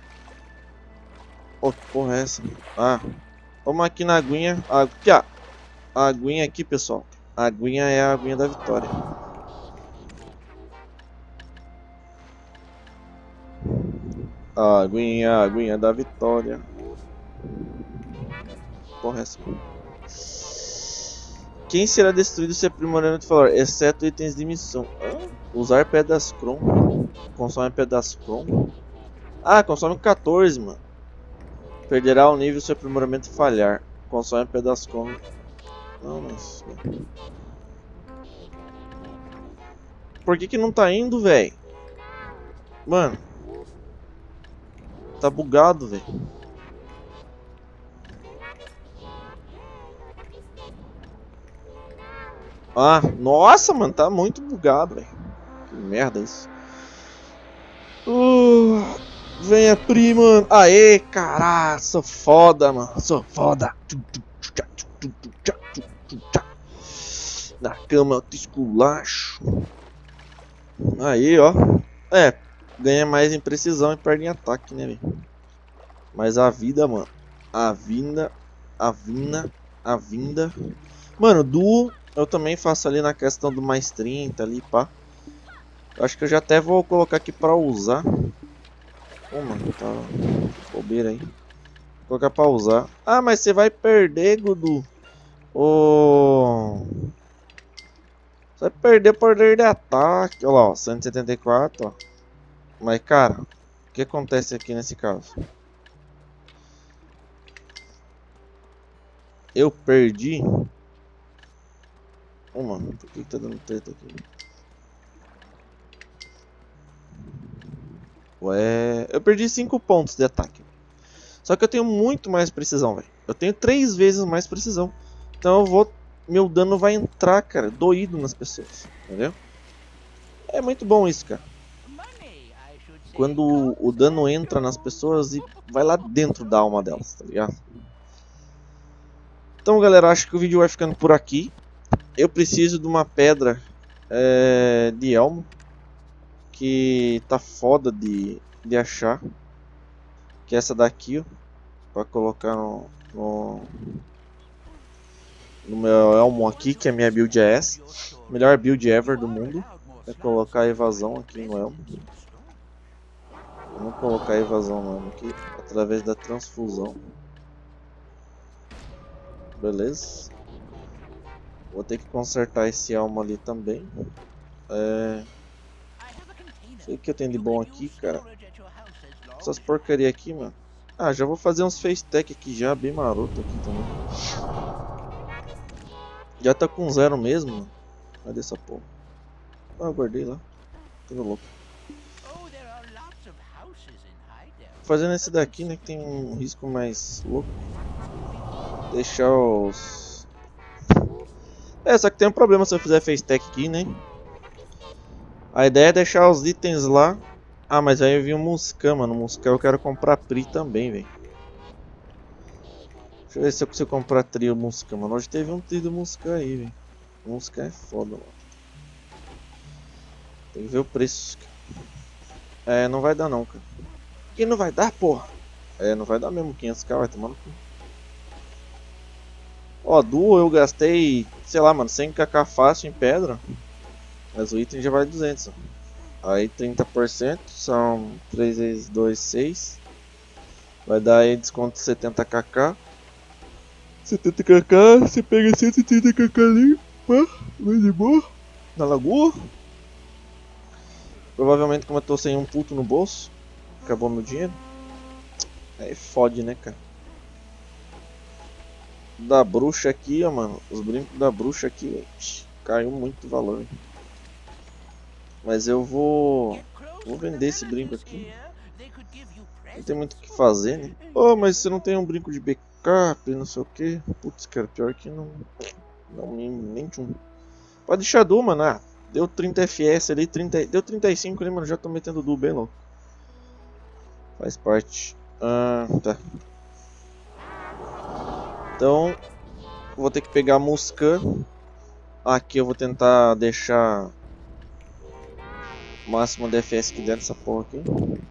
Oh, que porra é essa? Ah, vamos aqui na aguinha. Aqui, ó. A aguinha aqui, pessoal. A aguinha é a aguinha da vitória. A aguinha, a aguinha da vitória. Porra é essa? Quem será destruído se aprimorando de valor, exceto itens de missão? Ah, usar pedras Chrome. Consome pedras Chrome. Ah, consome quatorze, mano. Perderá o nível se o aprimoramento falhar. Consome pedras Chrome. Não, mas... Por que que não tá indo, velho? Mano. Tá bugado, velho. Ah, nossa, mano. Tá muito bugado, velho. Que merda isso. Uh, venha, prima. Aê, caralho. Sou foda, mano. Sou foda. Na cama eu te esculacho. Aí, ó. É, ganha mais em precisão e perde em ataque, né, velho? Mas a vida, mano. A vinda. A vinda. A vinda. Mano, duo eu também faço ali na questão do mais trinta ali, pá. Eu acho que eu já até vou colocar aqui pra usar. Pô, mano, tá bobeira aí. Vou colocar pra usar. Ah, mas você vai perder, Gudu. Ô... Você vai perder poder de ataque. Olha lá, ó, cento e setenta e quatro, ó. Mas, cara, o que acontece aqui nesse caso? Eu perdi. Oh, mano, por que tá dando treta aqui? Ué, eu perdi cinco pontos de ataque. Só que eu tenho muito mais precisão, velho. Eu tenho três vezes mais precisão. Então eu vou... Meu dano vai entrar, cara, doído nas pessoas. Entendeu? É muito bom isso, cara. Quando o, o dano entra nas pessoas e vai lá dentro da alma delas, tá ligado? Então, galera, acho que o vídeo vai ficando por aqui. Eu preciso de uma pedra é, de elmo. Que tá foda de, de achar. Que é essa daqui, ó. Pra colocar no, no, no meu elmo aqui, que é a minha build é essa. Melhor build ever do mundo. É colocar a evasão aqui no elmo. Vamos colocar a evasão no elmo aqui. Através da transfusão. Beleza. Vou ter que consertar esse elmo ali também. É... O que eu tenho de bom aqui, cara? Essas porcaria aqui, mano. Ah, já vou fazer uns face tech aqui já, bem maroto aqui também. Já tá com zero mesmo, mano. Cadê essa porra? Ah, eu guardei lá. Tô louco. Fazendo esse daqui, né, que tem um risco mais louco. Deixar os... É, só que tem um problema se eu fizer face tech aqui, né? A ideia é deixar os itens lá. Ah, mas aí eu vi um Muscan, mano. Muscan eu quero comprar Pri também, velho. Deixa eu ver se eu consigo comprar trio Muscan, mano. Hoje teve um trio do Muscan aí, velho. Muscan é foda, mano. Tem que ver o preço. É, não vai dar não, cara. Que não vai dar, porra? É, não vai dar mesmo quinhentos k, vai tomar no cu. Ó, duo eu gastei, sei lá, mano, cem k fácil em pedra. Mas o item já vale duzentos. Ó. Aí trinta por cento são três vezes dois, seis. Vai dar aí desconto de setenta k. setenta k, você pega cento e trinta k ali, pá, vai de boa, na lagoa. Provavelmente, como eu tô sem um puto no bolso, acabou meu dinheiro. Aí fode, né, cara? Da bruxa aqui, ó, mano. Os brincos da bruxa aqui, caiu muito valor. Mas eu vou... Vou vender esse brinco aqui. Não tem muito o que fazer, né? Oh, mas você não tem um brinco de backup, não sei o que. Putz, cara, pior que não... Não, nem, nem de um... Pode deixar duo, mano. Ah, deu trinta F S ali, trinta... Deu trinta e cinco ali, mano. Já tô metendo duo bem louco. Faz parte. Ah, tá. Então, vou ter que pegar a Muscan. Aqui eu vou tentar deixar o máximo de F S que der nessa porra aqui.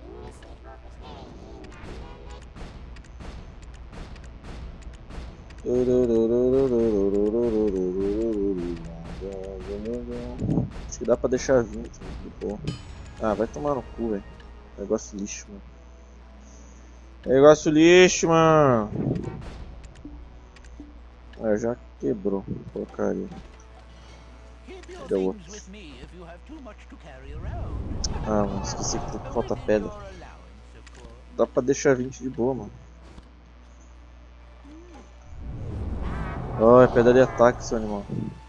Acho que dá pra deixar vinte. Né? Ah, vai tomar no cu, velho. Negócio lixo, mano. Negócio lixo, mano. Ah, já quebrou. Porcaria. Deu outro. Ah, mano, esqueci que falta pedra. Dá pra deixar vinte de boa, mano. Oh, é pedra de ataque, seu animal.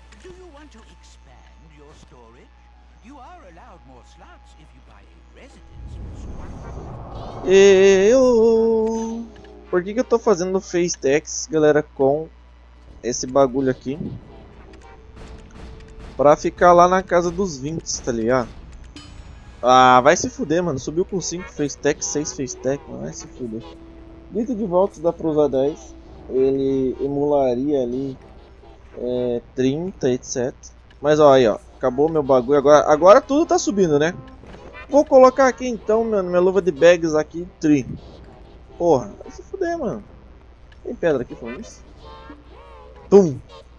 Eu... Por que que eu tô fazendo face text, galera, com esse bagulho aqui? Pra ficar lá na casa dos vinte, tá ligado? Ah, vai se fuder, mano. Subiu com cinco face text, seis face text, mano. Vai se fuder. Dito de volta dá pra usar dez. Ele emularia ali é, trinta, etcétera. Mas ó, aí ó, acabou meu bagulho. Agora, agora tudo tá subindo, né? Vou colocar aqui então, mano, minha luva de bags aqui, tri. Porra, vai se fuder, mano. Tem pedra aqui falando isso? Tum!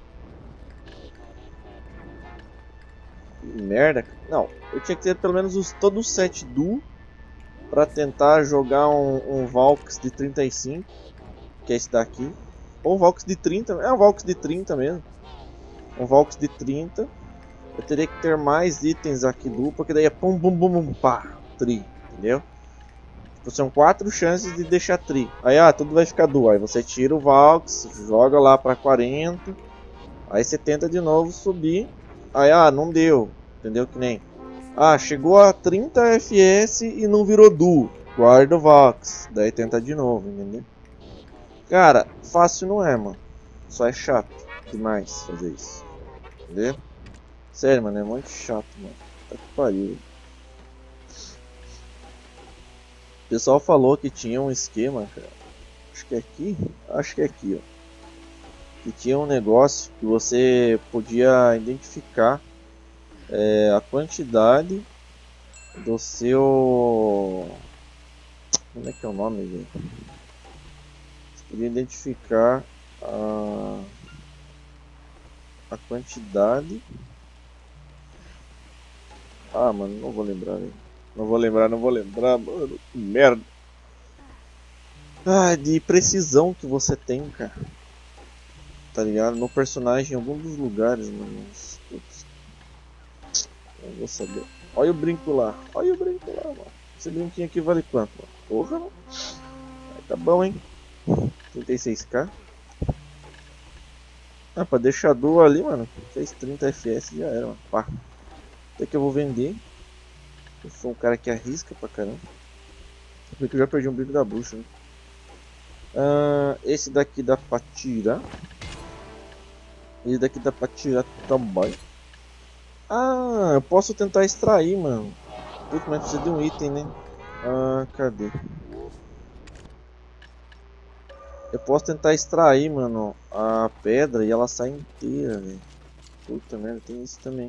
Que merda. Não, eu tinha que ter pelo menos os, todos os sete duo pra tentar jogar um, um Valks de trinta e cinco, que é esse daqui. Ou um Valks de trinta, é um Valks de trinta mesmo. Um Valks de trinta. Eu teria que ter mais itens aqui duo, porque daí é pum bum bum bum pá, tri, entendeu? Tipo, são quatro chances de deixar tri. Aí ah, tudo vai ficar duo. Aí você tira o Valks, joga lá pra quarenta. Aí você tenta de novo subir. Aí ah, não deu, entendeu? Que nem ah, chegou a trinta F S e não virou duo. Guarda o Valks, daí tenta de novo, entendeu? Cara, fácil não é, mano. Só é chato demais fazer isso, entendeu? Sério, mano, é muito chato, mano. Tá que pariu. O pessoal falou que tinha um esquema, cara. Acho que é aqui. Acho que é aqui, ó. Que tinha um negócio que você podia identificar é, a quantidade do seu... Como é que é o nome, gente? Você podia identificar a, a quantidade... Ah, mano, não vou lembrar, hein? Não vou lembrar, não vou lembrar, mano. Que merda. Ah, de precisão que você tem, cara. Tá ligado? No personagem em algum dos lugares, mano. Putz. Não vou saber. Olha o brinco lá. Olha o brinco lá, mano. Esse brinquinho aqui vale quanto, mano? Porra, mano. Aí tá bom, hein? trinta e seis k. Ah, pra deixar duo ali, mano. Fez trinta F S já era, mano. Pá. Até que eu vou vender. Eu sou um cara que arrisca pra caramba. Porque eu já perdi um brinco da bruxa, né? Ah, esse daqui dá pra tirar. Esse daqui dá pra tirar também. Ah, eu posso tentar extrair, mano. Putz, mas precisa de um item, né? Ah, cadê? Eu posso tentar extrair, mano, a pedra e ela sai inteira, velho. Puta merda, tem isso também.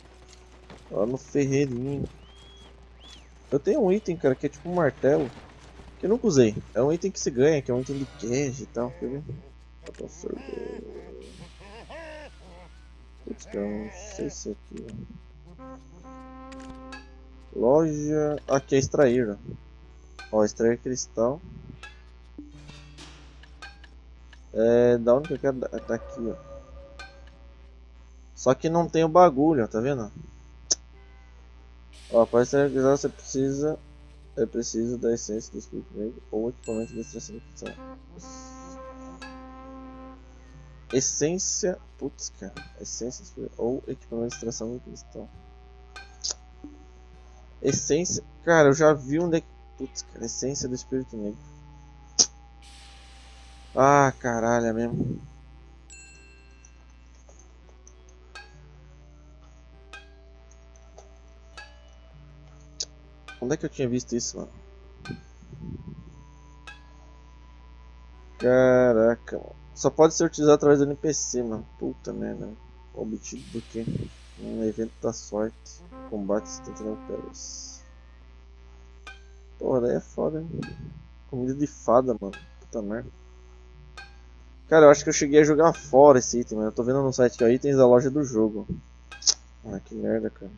Lá no ferreirinho. Eu tenho um item, cara, que é tipo um martelo. Que eu nunca usei. É um item que se ganha, que é um item de cash e tal. Quer ver? Putz, cara, não sei se é aqui. Loja. Aqui é extrair. Ó, extrair cristal. É. Da onde que eu quero? Tá aqui, ó. Só que não tem o bagulho, ó, tá vendo? Ó, para extrair cristal você precisa. É preciso da essência do espírito negro ou equipamento de extração de cristal. Essência. Putz, cara. Essência ou equipamento de extração de cristal. Essência. Cara, eu já vi onde é que. Putz, cara. Essência do espírito negro. Ah, caralho, é mesmo. Onde é que eu tinha visto isso, mano? Caraca, mano. Só pode ser utilizado através do N P C, mano. Puta merda. Obtido do que? Um evento da sorte. Combate setenta e nove pérolas. Porra, daí é foda, hein? Comida de fada, mano. Puta merda. Cara, eu acho que eu cheguei a jogar fora esse item, mano. Eu tô vendo no site que é itens da loja do jogo. Ah, que merda, cara.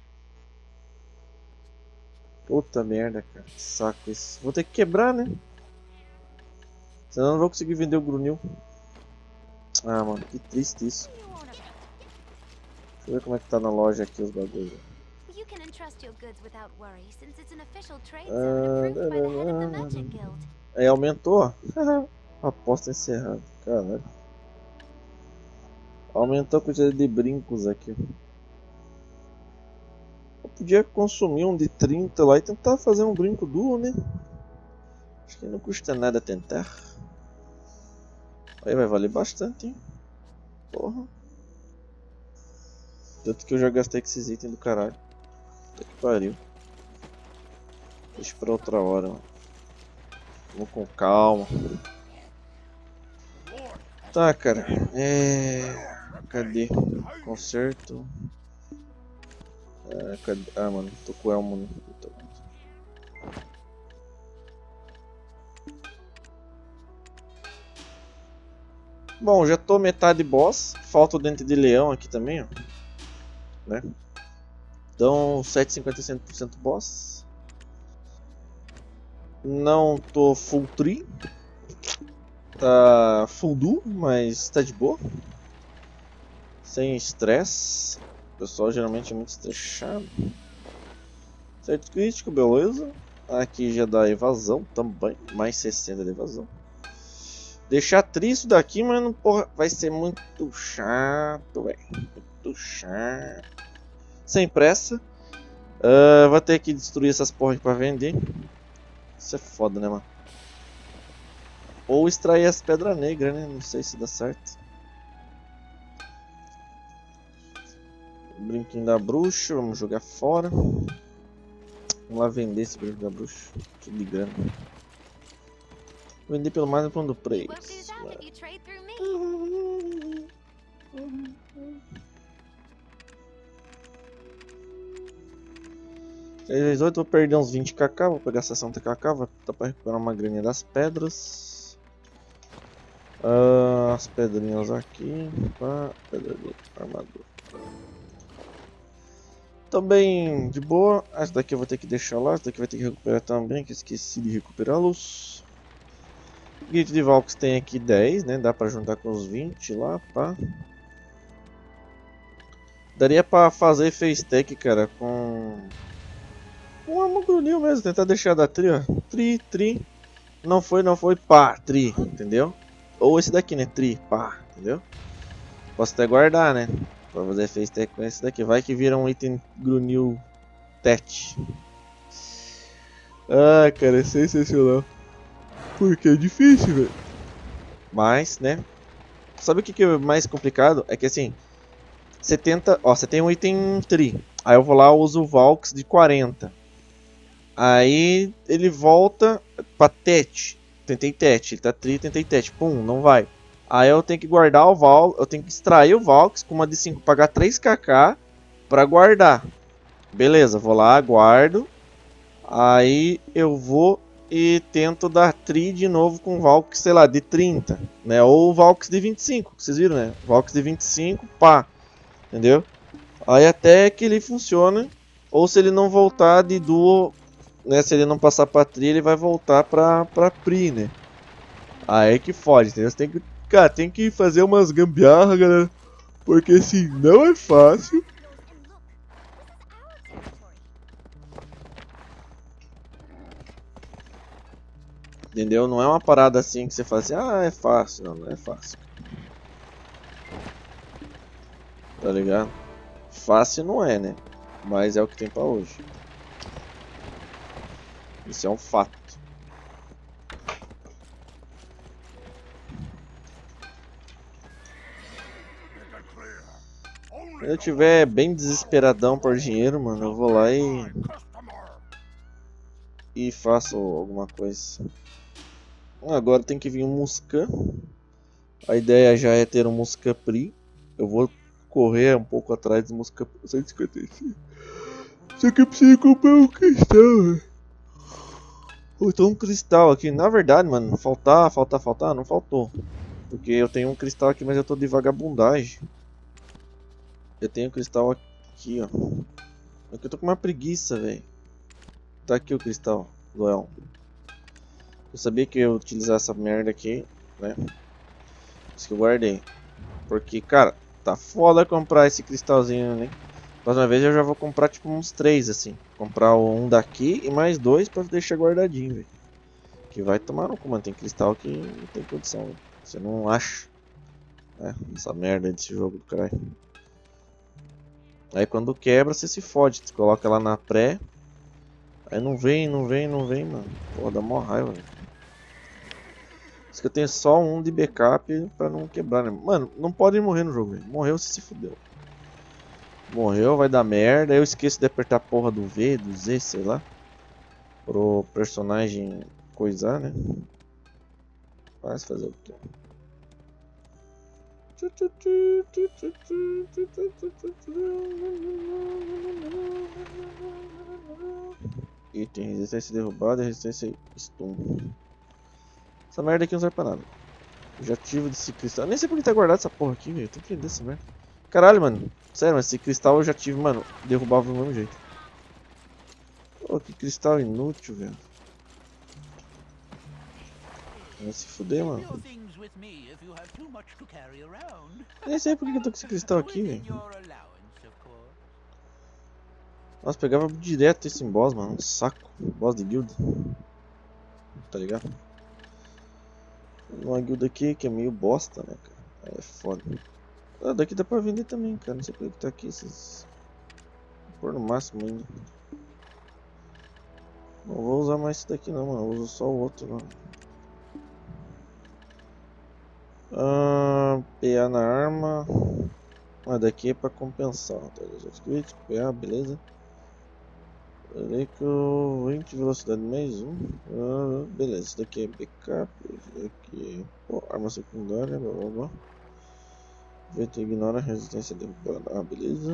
Puta merda, cara. Que saco isso. Vou ter que quebrar, né? Senão eu não vou conseguir vender o Grunil. Ah, mano, que triste isso. Deixa eu ver como é que tá na loja aqui os bagulhos. Ah, é, aumentou? Aposta encerrada. Caralho. Aumentou a quantidade de brincos aqui. Eu podia consumir um de trinta lá e tentar fazer um brinco duo, né? Acho que não custa nada tentar. Aí vai valer bastante, hein? Porra. Tanto que eu já gastei com esses itens do caralho. Puta que pariu. Deixa pra outra hora, mano. Vamos com calma. Tá, cara. É... Cadê? Conserto. É, cadê? Ah, mano. Tô com o elmo, né? Puta. Bom, já tô metade boss. Falta o dente de leão aqui também, ó. Né? Então, sete vírgula cinquenta e cinco por cento boss. Não tô full tree. Tá full duo, mas tá de boa. Sem estresse. O pessoal geralmente é muito estressado. Certo crítico, beleza. Aqui já dá evasão também. Mais sessenta de evasão. Deixar triste daqui, mano, porra, vai ser muito chato, velho. Muito chato. Sem pressa. Uh, vou ter que destruir essas porra aqui pra vender. Isso é foda, né, mano? Ou extrair as pedras negras, né? Não sei se dá certo. Brinquinho da bruxa, vamos jogar fora. Vamos lá vender esse brinco da bruxa. Tudo de grana. Vender pelo mais no plano do preço. três vezes oito, vou perder uns vinte k k, vou pegar sessenta k k, vou dar pra recuperar uma graninha das pedras. Uh, as pedrinhas aqui, pá, pedra de armadura. Também de boa, essa daqui eu vou ter que deixar lá, essa daqui vai ter que recuperar também, que eu esqueci de recuperá-los. Grito de Valks tem aqui dez, né? Dá pra juntar com os vinte lá, pá. Daria pra fazer face tech, cara, com... com uma Grunil mesmo, tentar deixar da tri, ó. Tri, tri. Não foi, não foi, pá, tri, entendeu? Ou esse daqui, né? Tri, pá, entendeu? Posso até guardar, né? Pra fazer face tech com esse daqui. Vai que vira um item Grunil Tet. Ah, cara, é sensacional. Porque é difícil, velho. Mas, né? Sabe o que, que é mais complicado? É que assim, setenta, ó, você tem um item tri. Aí eu vou lá e uso o Valks de quarenta. Aí ele volta pra Tet. Tentei Tet, ele tá tri, tentei Tet. Pum, não vai. Aí eu tenho que guardar o Valks, eu tenho que extrair o Valks com uma de cinco, pagar três k k pra guardar. Beleza, vou lá, guardo. Aí eu vou e tento dar tri de novo com Valks, sei lá, de trinta, né? Ou Valks de vinte e cinco, vocês viram, né? Valks de vinte e cinco, pá, entendeu? Aí até que ele funciona, ou se ele não voltar de duo, né? Se ele não passar pra tri, ele vai voltar pra, pra pri, né? Aí é que fode, entendeu? Você tem que, cara, tem que fazer umas gambiarra, galera, porque assim, não é fácil. Entendeu? Não é uma parada assim que você fala assim, ah, é fácil. Não, não é fácil. Tá ligado? Fácil não é, né? Mas é o que tem pra hoje. Isso é um fato. Quando eu tiver bem desesperadão por dinheiro, mano, eu vou lá e... E faço alguma coisa. Agora tem que vir um Muscan. A ideia já é ter um Muscan Pri. Eu vou correr um pouco atrás do Muscan cento e cinquenta e cinco. Só que eu preciso comprar um cristal, velho. Faltou um cristal aqui. Na verdade, mano, faltar, faltar, faltar, não faltou. Porque eu tenho um cristal aqui, mas eu tô de vagabundagem. Eu tenho um cristal aqui, ó. Aqui eu tô com uma preguiça, velho. Tá aqui o cristal do Elmo. Eu sabia que eu ia utilizar essa merda aqui, né? Isso que eu guardei. Porque, cara, tá foda comprar esse cristalzinho, né? Próxima vez eu já vou comprar tipo uns três, assim. Comprar um daqui e mais dois pra deixar guardadinho, velho. Que vai tomar no cu, mano. Tem cristal que não tem condição, véio. Você não acha. É, essa merda desse jogo do caralho. Aí quando quebra, você se fode. Você coloca lá na pré. Aí não vem, não vem, não vem, mano. Porra, dá mó raiva, velho. Por isso que eu tenho só um de backup pra não quebrar, né? Mano, não pode morrer no jogo, velho. Morreu, você se fudeu. Morreu, vai dar merda. Eu esqueço de apertar a porra do V, do Z, sei lá. Pro personagem coisar, né? Mas fazer o quê? Item, resistência derrubada, resistência stun. Essa merda aqui não serve pra nada. Já tive desse cristal. Nem sei por que tá guardado essa porra aqui, velho. Tem que vender essa merda. Caralho, mano. Sério, mas esse cristal eu já tive, mano. Derrubava do mesmo jeito. Pô, que cristal inútil, velho. Vai se fuder, mano. Nem sei por que eu tô com esse cristal aqui, velho. Nossa, pegava direto esse em boss, mano. Um saco. Boss de guilda. Tá ligado? Uma guilda aqui que é meio bosta, né, cara? Aí é foda. Ah, daqui dá pra vender também, cara. Não sei por que tá aqui. Esses... Vou pôr no máximo ainda. Não vou usar mais esse daqui não, mano. Eu uso só o outro, mano. Ah, P A na arma. Ah, daqui é pra compensar. Crítico, P A, beleza. Elenco, vinte, velocidade mais um. Ah, beleza, isso daqui é backup. Isso daqui é pô, arma secundária. Blá blá blá. Vento ignora resistência derrubada. Ah, beleza.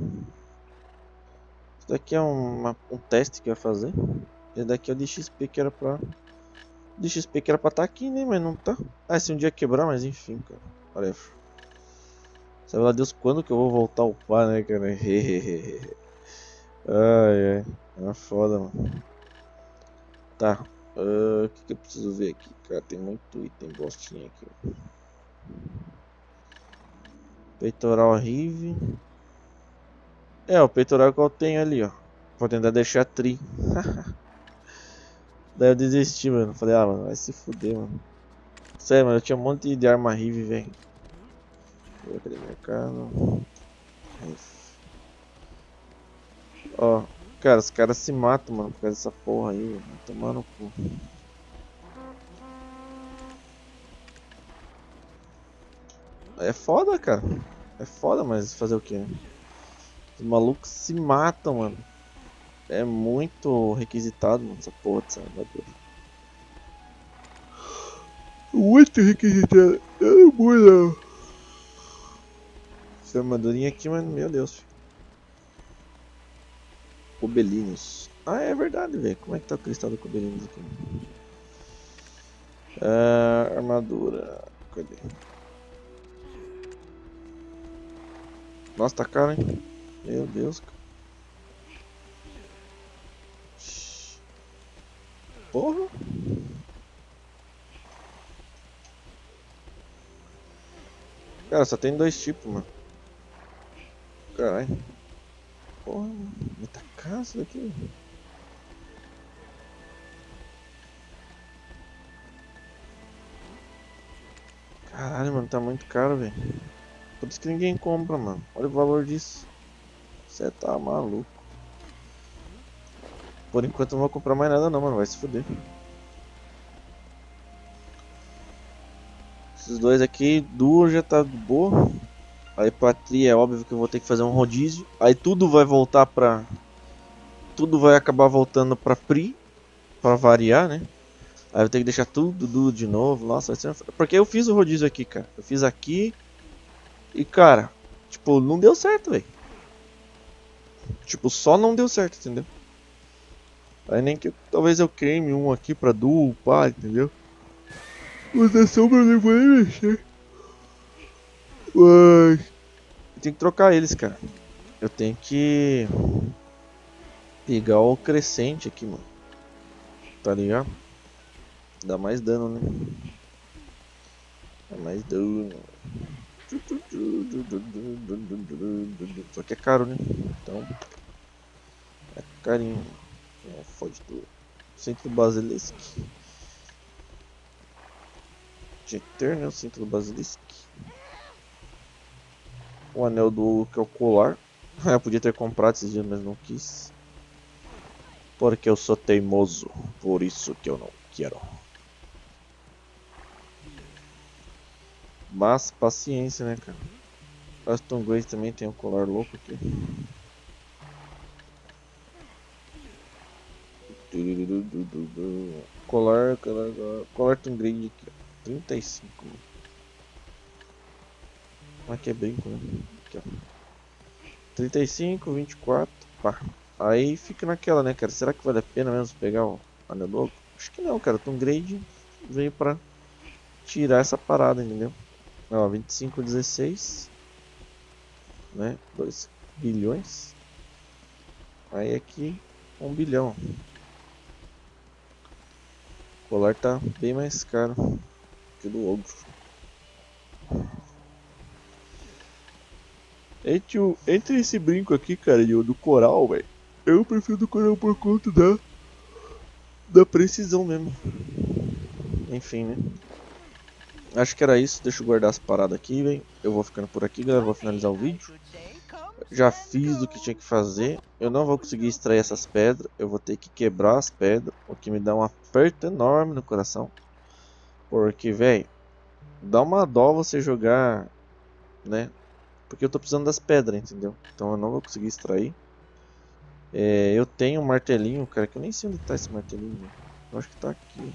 Isso daqui é uma, um teste que eu ia fazer. Esse daqui é o de X P que era pra. De X P que era pra estar tá aqui, né? Mas não tá. Ah, se um dia quebrar, mas enfim, cara. Olha. Sabe lá Deus quando que eu vou voltar a upar, né, cara? Ai, ai. É foda, mano. Tá. O uh, que, que eu preciso ver aqui? Cara, tem muito item bostinha aqui. Peitoral Rive. É, o peitoral que eu tenho ali, ó. Vou tentar deixar tri. Daí eu desisti, mano. Falei, ah, mano, vai se fuder, mano. Sério, mano, eu tinha um monte de arma Rive, velho. Cadê o mercado? Ó, cara, os caras se matam, mano, por causa dessa porra aí, velho. Vai tomar no cu. É foda, cara. É foda, mas fazer o que? Os malucos se matam, mano. É muito requisitado, mano, essa porra dessa armadura. Muito requisitado. Eu não vou não. Essa armadurinha aqui, mano, meu Deus. Obelinos. Ah, é verdade, velho. Como é que tá o cristal do Cobelinos aqui? Ah, armadura. Cadê? Nossa, tá caro, hein? Meu Deus, cara. Porra. Cara, só tem dois tipos, mano. Caralho. Porra, mano. Muita caro isso daqui. Caralho, mano, tá muito caro, velho. Por isso que ninguém compra, mano. Olha o valor disso. Você tá maluco. Por enquanto eu não vou comprar mais nada não, mano. Vai se fuder. Esses dois aqui, duas já tá de boa. Aí pra tri é óbvio que eu vou ter que fazer um rodízio. Aí tudo vai voltar pra... Tudo vai acabar voltando pra pri. Pra variar, né? Aí eu vou ter que deixar tudo duro de novo. Nossa, vai ser... Porque eu fiz o rodízio aqui, cara. Eu fiz aqui. E, cara, tipo, não deu certo, velho. Tipo, só não deu certo, entendeu? Aí nem que talvez eu queime um aqui pra duo, pá, entendeu? Mas a sombra não vai mexer. Mas... Eu tenho que trocar eles, cara. Eu tenho que... pegar o crescente aqui, mano. Tá ligado? Dá mais dano, né? Dá mais dano. Só que é caro, né? Então... é carinho. É, fode tudo. Centro do Basilisk. Tinha que ter, né? O centro do Basilisk. O anel do que é o colar. Eu podia ter comprado esses dias, mas não quis. Porque eu sou teimoso. Por isso que eu não quero. Mas paciência, né, cara? Aston Grace também tem um colar louco aqui. Colar, colar, colar Aston Grace aqui, ó. trinta e cinco. Aqui é brinco, né? Aqui, ó. trinta e cinco, vinte e quatro. Pá. Aí fica naquela, né, cara? Será que vale a pena mesmo pegar o anel louco? Acho que não, cara. O Tom Grade veio pra tirar essa parada, entendeu? Ó, vinte e cinco, dezesseis. Né? dois bilhões. Aí aqui, um bilhão. O colar tá bem mais caro que o do ogro. Entre, o, entre esse brinco aqui, cara, e o do coral, velho, eu prefiro do coral por conta da, da precisão mesmo. Enfim, né? Acho que era isso. Deixa eu guardar as paradas aqui, velho. Eu vou ficando por aqui, galera. Vou finalizar o vídeo. Já fiz o que tinha que fazer. Eu não vou conseguir extrair essas pedras. Eu vou ter que quebrar as pedras, o que me dá um aperto enorme no coração. Porque, velho, dá uma dó você jogar, né? Porque eu tô precisando das pedras, entendeu? Então eu não vou conseguir extrair. É, eu tenho um martelinho, cara, que eu nem sei onde tá esse martelinho. Véio. Eu acho que tá aqui.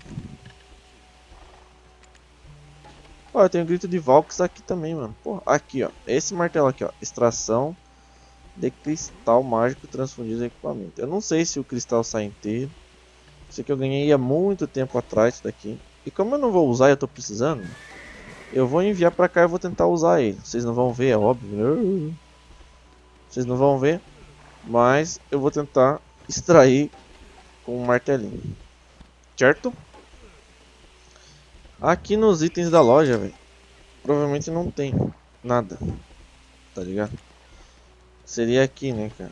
Ó, eu tenho o grito de Valks aqui também, mano. Porra, aqui, ó. Esse martelo aqui, ó. Extração de cristal mágico transfundido em equipamento. Eu não sei se o cristal sai inteiro. Isso aqui eu ganhei há muito tempo atrás, isso daqui. E como eu não vou usar e eu tô precisando, eu vou enviar pra cá e vou tentar usar ele. Vocês não vão ver, é óbvio. Vocês não vão ver. Mas eu vou tentar extrair com um martelinho. Certo? Aqui nos itens da loja, velho, provavelmente não tem nada. Tá ligado? Seria aqui, né, cara?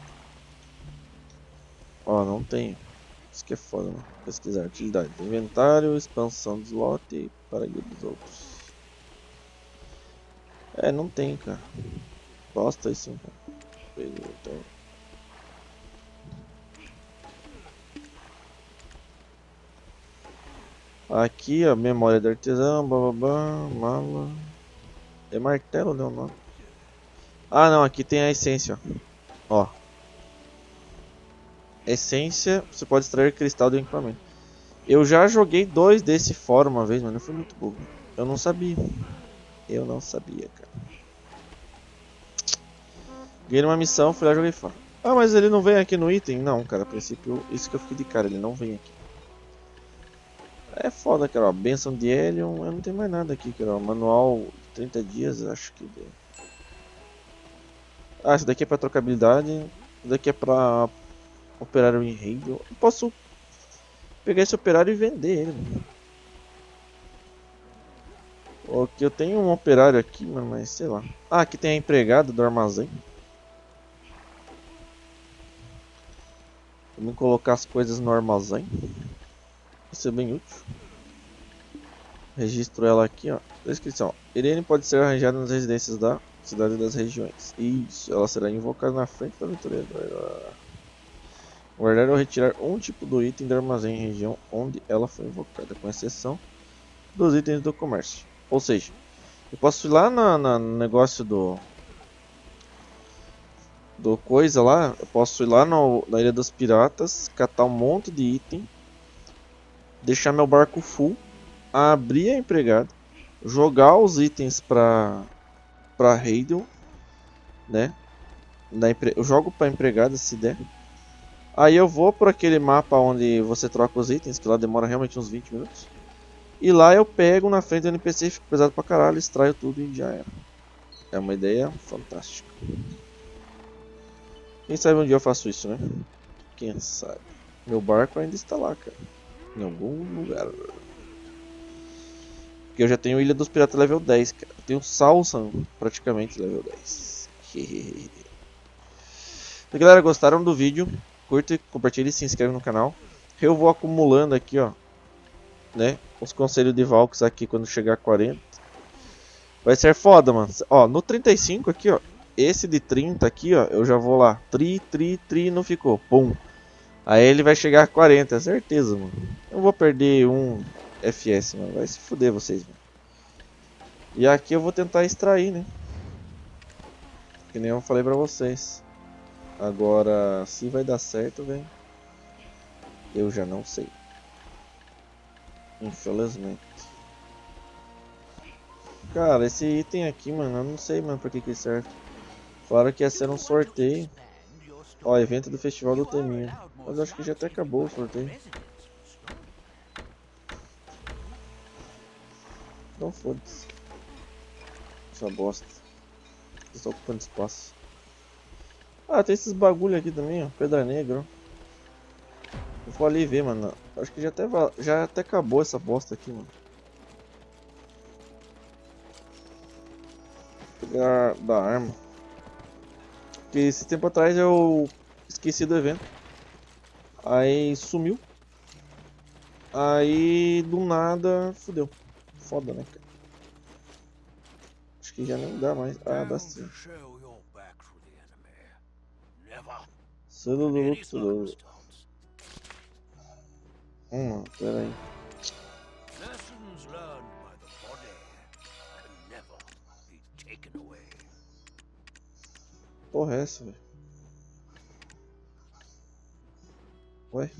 Ó, não tem. Isso que é foda, mano. Pesquisar utilidade. Inventário, expansão do slot e para guia dos outros. É, não tem, cara. Bosta isso, cara. Então... aqui, ó, memória do artesão, bababá, mala. É martelo, né, o nome? Ah, não, aqui tem a essência, ó. Ó. Essência, você pode extrair cristal do equipamento. Eu já joguei dois desse fora uma vez, mas não foi muito bom. Eu não sabia. Eu não sabia, cara. Ganhei uma missão, fui lá e joguei fora. Ah, mas ele não vem aqui no item? Não, cara, a princípio, isso que eu fiquei de cara, ele não vem aqui. É foda, cara, ó, benção de Helion, eu não tenho mais nada aqui, cara, ó, manual trinta dias, acho que... Ah, isso daqui é pra trocabilidade, isso daqui é pra operário em raid. Eu posso pegar esse operário e vender ele, mano. Ok, eu tenho um operário aqui, mano, mas sei lá. Ah, aqui tem a empregada do armazém. Vamos colocar as coisas no armazém. Isso é bem útil. Registro ela aqui, ó. Descrição. Irene pode ser arranjada nas residências da cidade das regiões. Isso, ela será invocada na frente da aventureira. Guardar ou retirar um tipo do item do armazém em região onde ela foi invocada, com exceção dos itens do comércio. Ou seja, eu posso ir lá na, na, no negócio do... Do coisa lá, eu posso ir lá no, na Ilha dos Piratas, catar um monte de item, deixar meu barco full, abrir a empregada, jogar os itens pra, pra Raidel, né? Na empre... Eu jogo pra empregada se der. Aí eu vou por aquele mapa onde você troca os itens, que lá demora realmente uns vinte minutos. E lá eu pego na frente do N P C, fico pesado pra caralho, extraio tudo e já era. É uma ideia fantástica. Quem sabe um dia eu faço isso, né? Quem sabe. Meu barco ainda está lá, cara. Em algum lugar. Porque eu já tenho Ilha dos Piratas level dez, cara. Eu tenho Salsan praticamente level dez. Então, galera, gostaram do vídeo? Curte, compartilhe e se inscreve no canal. Eu vou acumulando aqui, ó. Né? Os conselhos de Valks aqui quando chegar a quarenta. Vai ser foda, mano. Ó, no trinta e cinco aqui, ó. Esse de trinta aqui, ó. Eu já vou lá. Tri, tri, tri, não ficou. Pum. Aí ele vai chegar a quarenta, é certeza, mano. Eu vou perder um F S, mano. Vai se fuder vocês, mano. E aqui eu vou tentar extrair, né? Que nem eu falei pra vocês. Agora, se vai dar certo, velho. Eu já não sei. Infelizmente. Cara, esse item aqui, mano, eu não sei, mano, pra que que serve. Falaram que ia ser um sorteio. Ó, evento do Festival do Teminho. Mas acho que já até acabou o sorteio. Então foda-se. Essa bosta. Estou ocupando espaço. Ah, tem esses bagulho aqui também, ó. Pedra Negra, ó. Eu vou ali ver, mano. Acho que já até, já até acabou essa bosta aqui, mano. Vou pegar da arma. Porque esse tempo atrás eu esqueci do evento. Aí sumiu. Aí do nada fudeu. Foda, né, cara? Acho que já nem dá mais. Ah, dá sim. Selo do lutador. Hum, pera aí. Porra é essa, velho? Ué?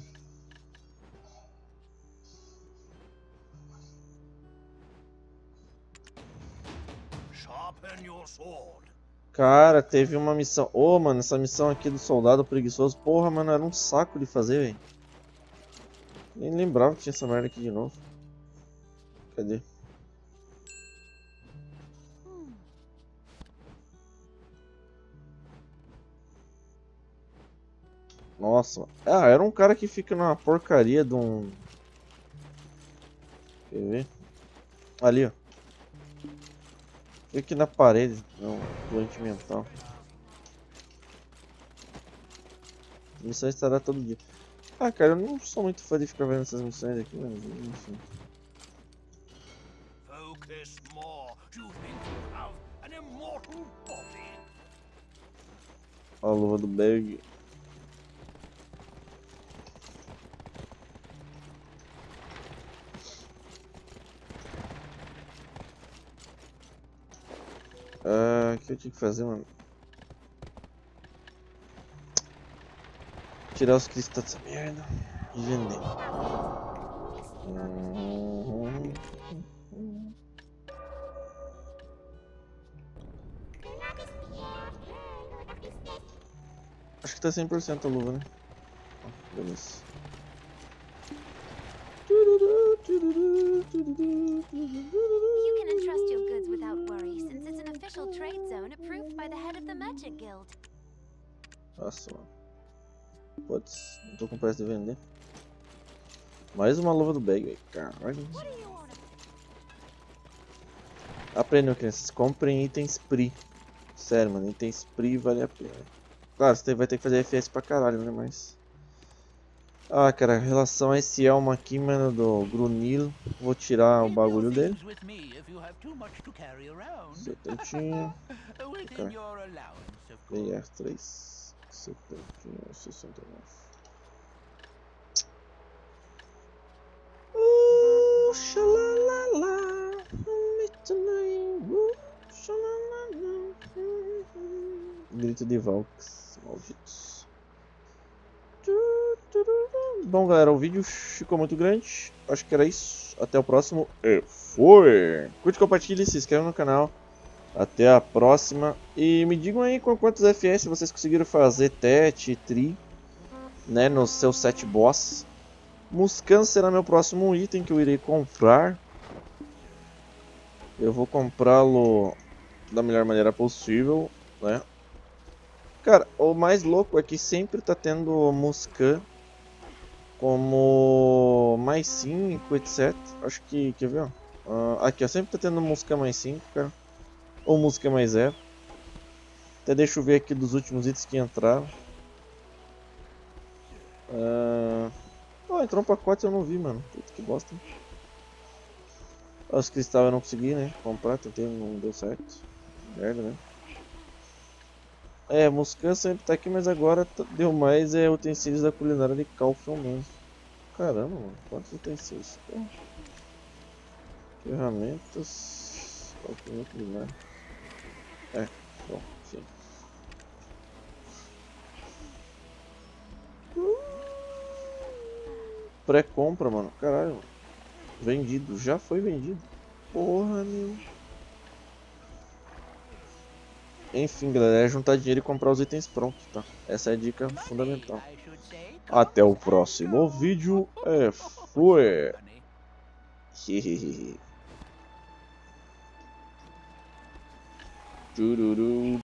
Cara, teve uma missão. Ô, oh, mano, essa missão aqui do soldado preguiçoso. Porra, mano, era um saco de fazer, velho. Nem lembrava que tinha essa merda aqui de novo. Cadê? Nossa. Ah, era um cara que fica numa porcaria de um... Quer ver? Ali, ó. Fica aqui na parede. Não, doente mental. A missão estará todo dia. Ah, cara, eu não sou muito fã de ficar vendo essas missões aqui, mas enfim. Ó, a luva do Berg. Ah, o que eu tinha que fazer, mano? Tirar os cristais dessa merda e vender. Uhum. Acho que tá cem por cento a luva, né? Ah, beleza. You can entrust your goods without worry, since it's an official trade zone approved by the head of the Magic Guild. Nossa, mano. Putz, não tô com pressa de vender. Mais uma luva do bag, velho. Caralho. Aprendam, crianças. Comprem itens Pri. Sério, mano. Itens Pri vale a pena. Claro, você vai ter que fazer F S pra caralho, né? Mas... Ah, cara, em relação a esse elmo aqui, mano, do Grunilo, vou tirar o bagulho dele. Setentinho. Cara. B R três. Setentinho, sessenta e nove. Uh, xalalala, uh, xalalala. Grito de Valks, malditos. Bom, galera, o vídeo ficou muito grande. Acho que era isso. Até o próximo. E foi! Curte, compartilhe, se inscreve no canal. Até a próxima. E me digam aí com quantos F S vocês conseguiram fazer Tet, Tri, né, no seu set boss. Muscan será meu próximo item que eu irei comprar. Eu vou comprá-lo da melhor maneira possível, né? Cara, o mais louco é que sempre tá tendo Muscan como mais cinco, etcétera. Acho que, quer ver, ó? Uh, aqui, ó, sempre tá tendo Muscan mais cinco, cara. Ou Muscan mais zero. Até deixa eu ver aqui dos últimos itens que entraram. Uh... Oh, entrou um pacote e eu não vi, mano. Puta que bosta. Os cristais eu não consegui, né? Comprar, tentei, não deu certo. Merda, né? É, Muscan sempre tá aqui, mas agora deu mais é utensílios da culinária de Calfion mesmo. Caramba, mano, quantos utensílios? Pô. Ferramentas. Calfion culinária. É, bom, enfim. Pré-compra, mano. Caralho, mano. Vendido, já foi vendido. Porra, meu. Enfim, galera, é juntar dinheiro e comprar os itens prontos, tá? Essa é a dica fundamental. Até o próximo vídeo. É, foi. Chururu.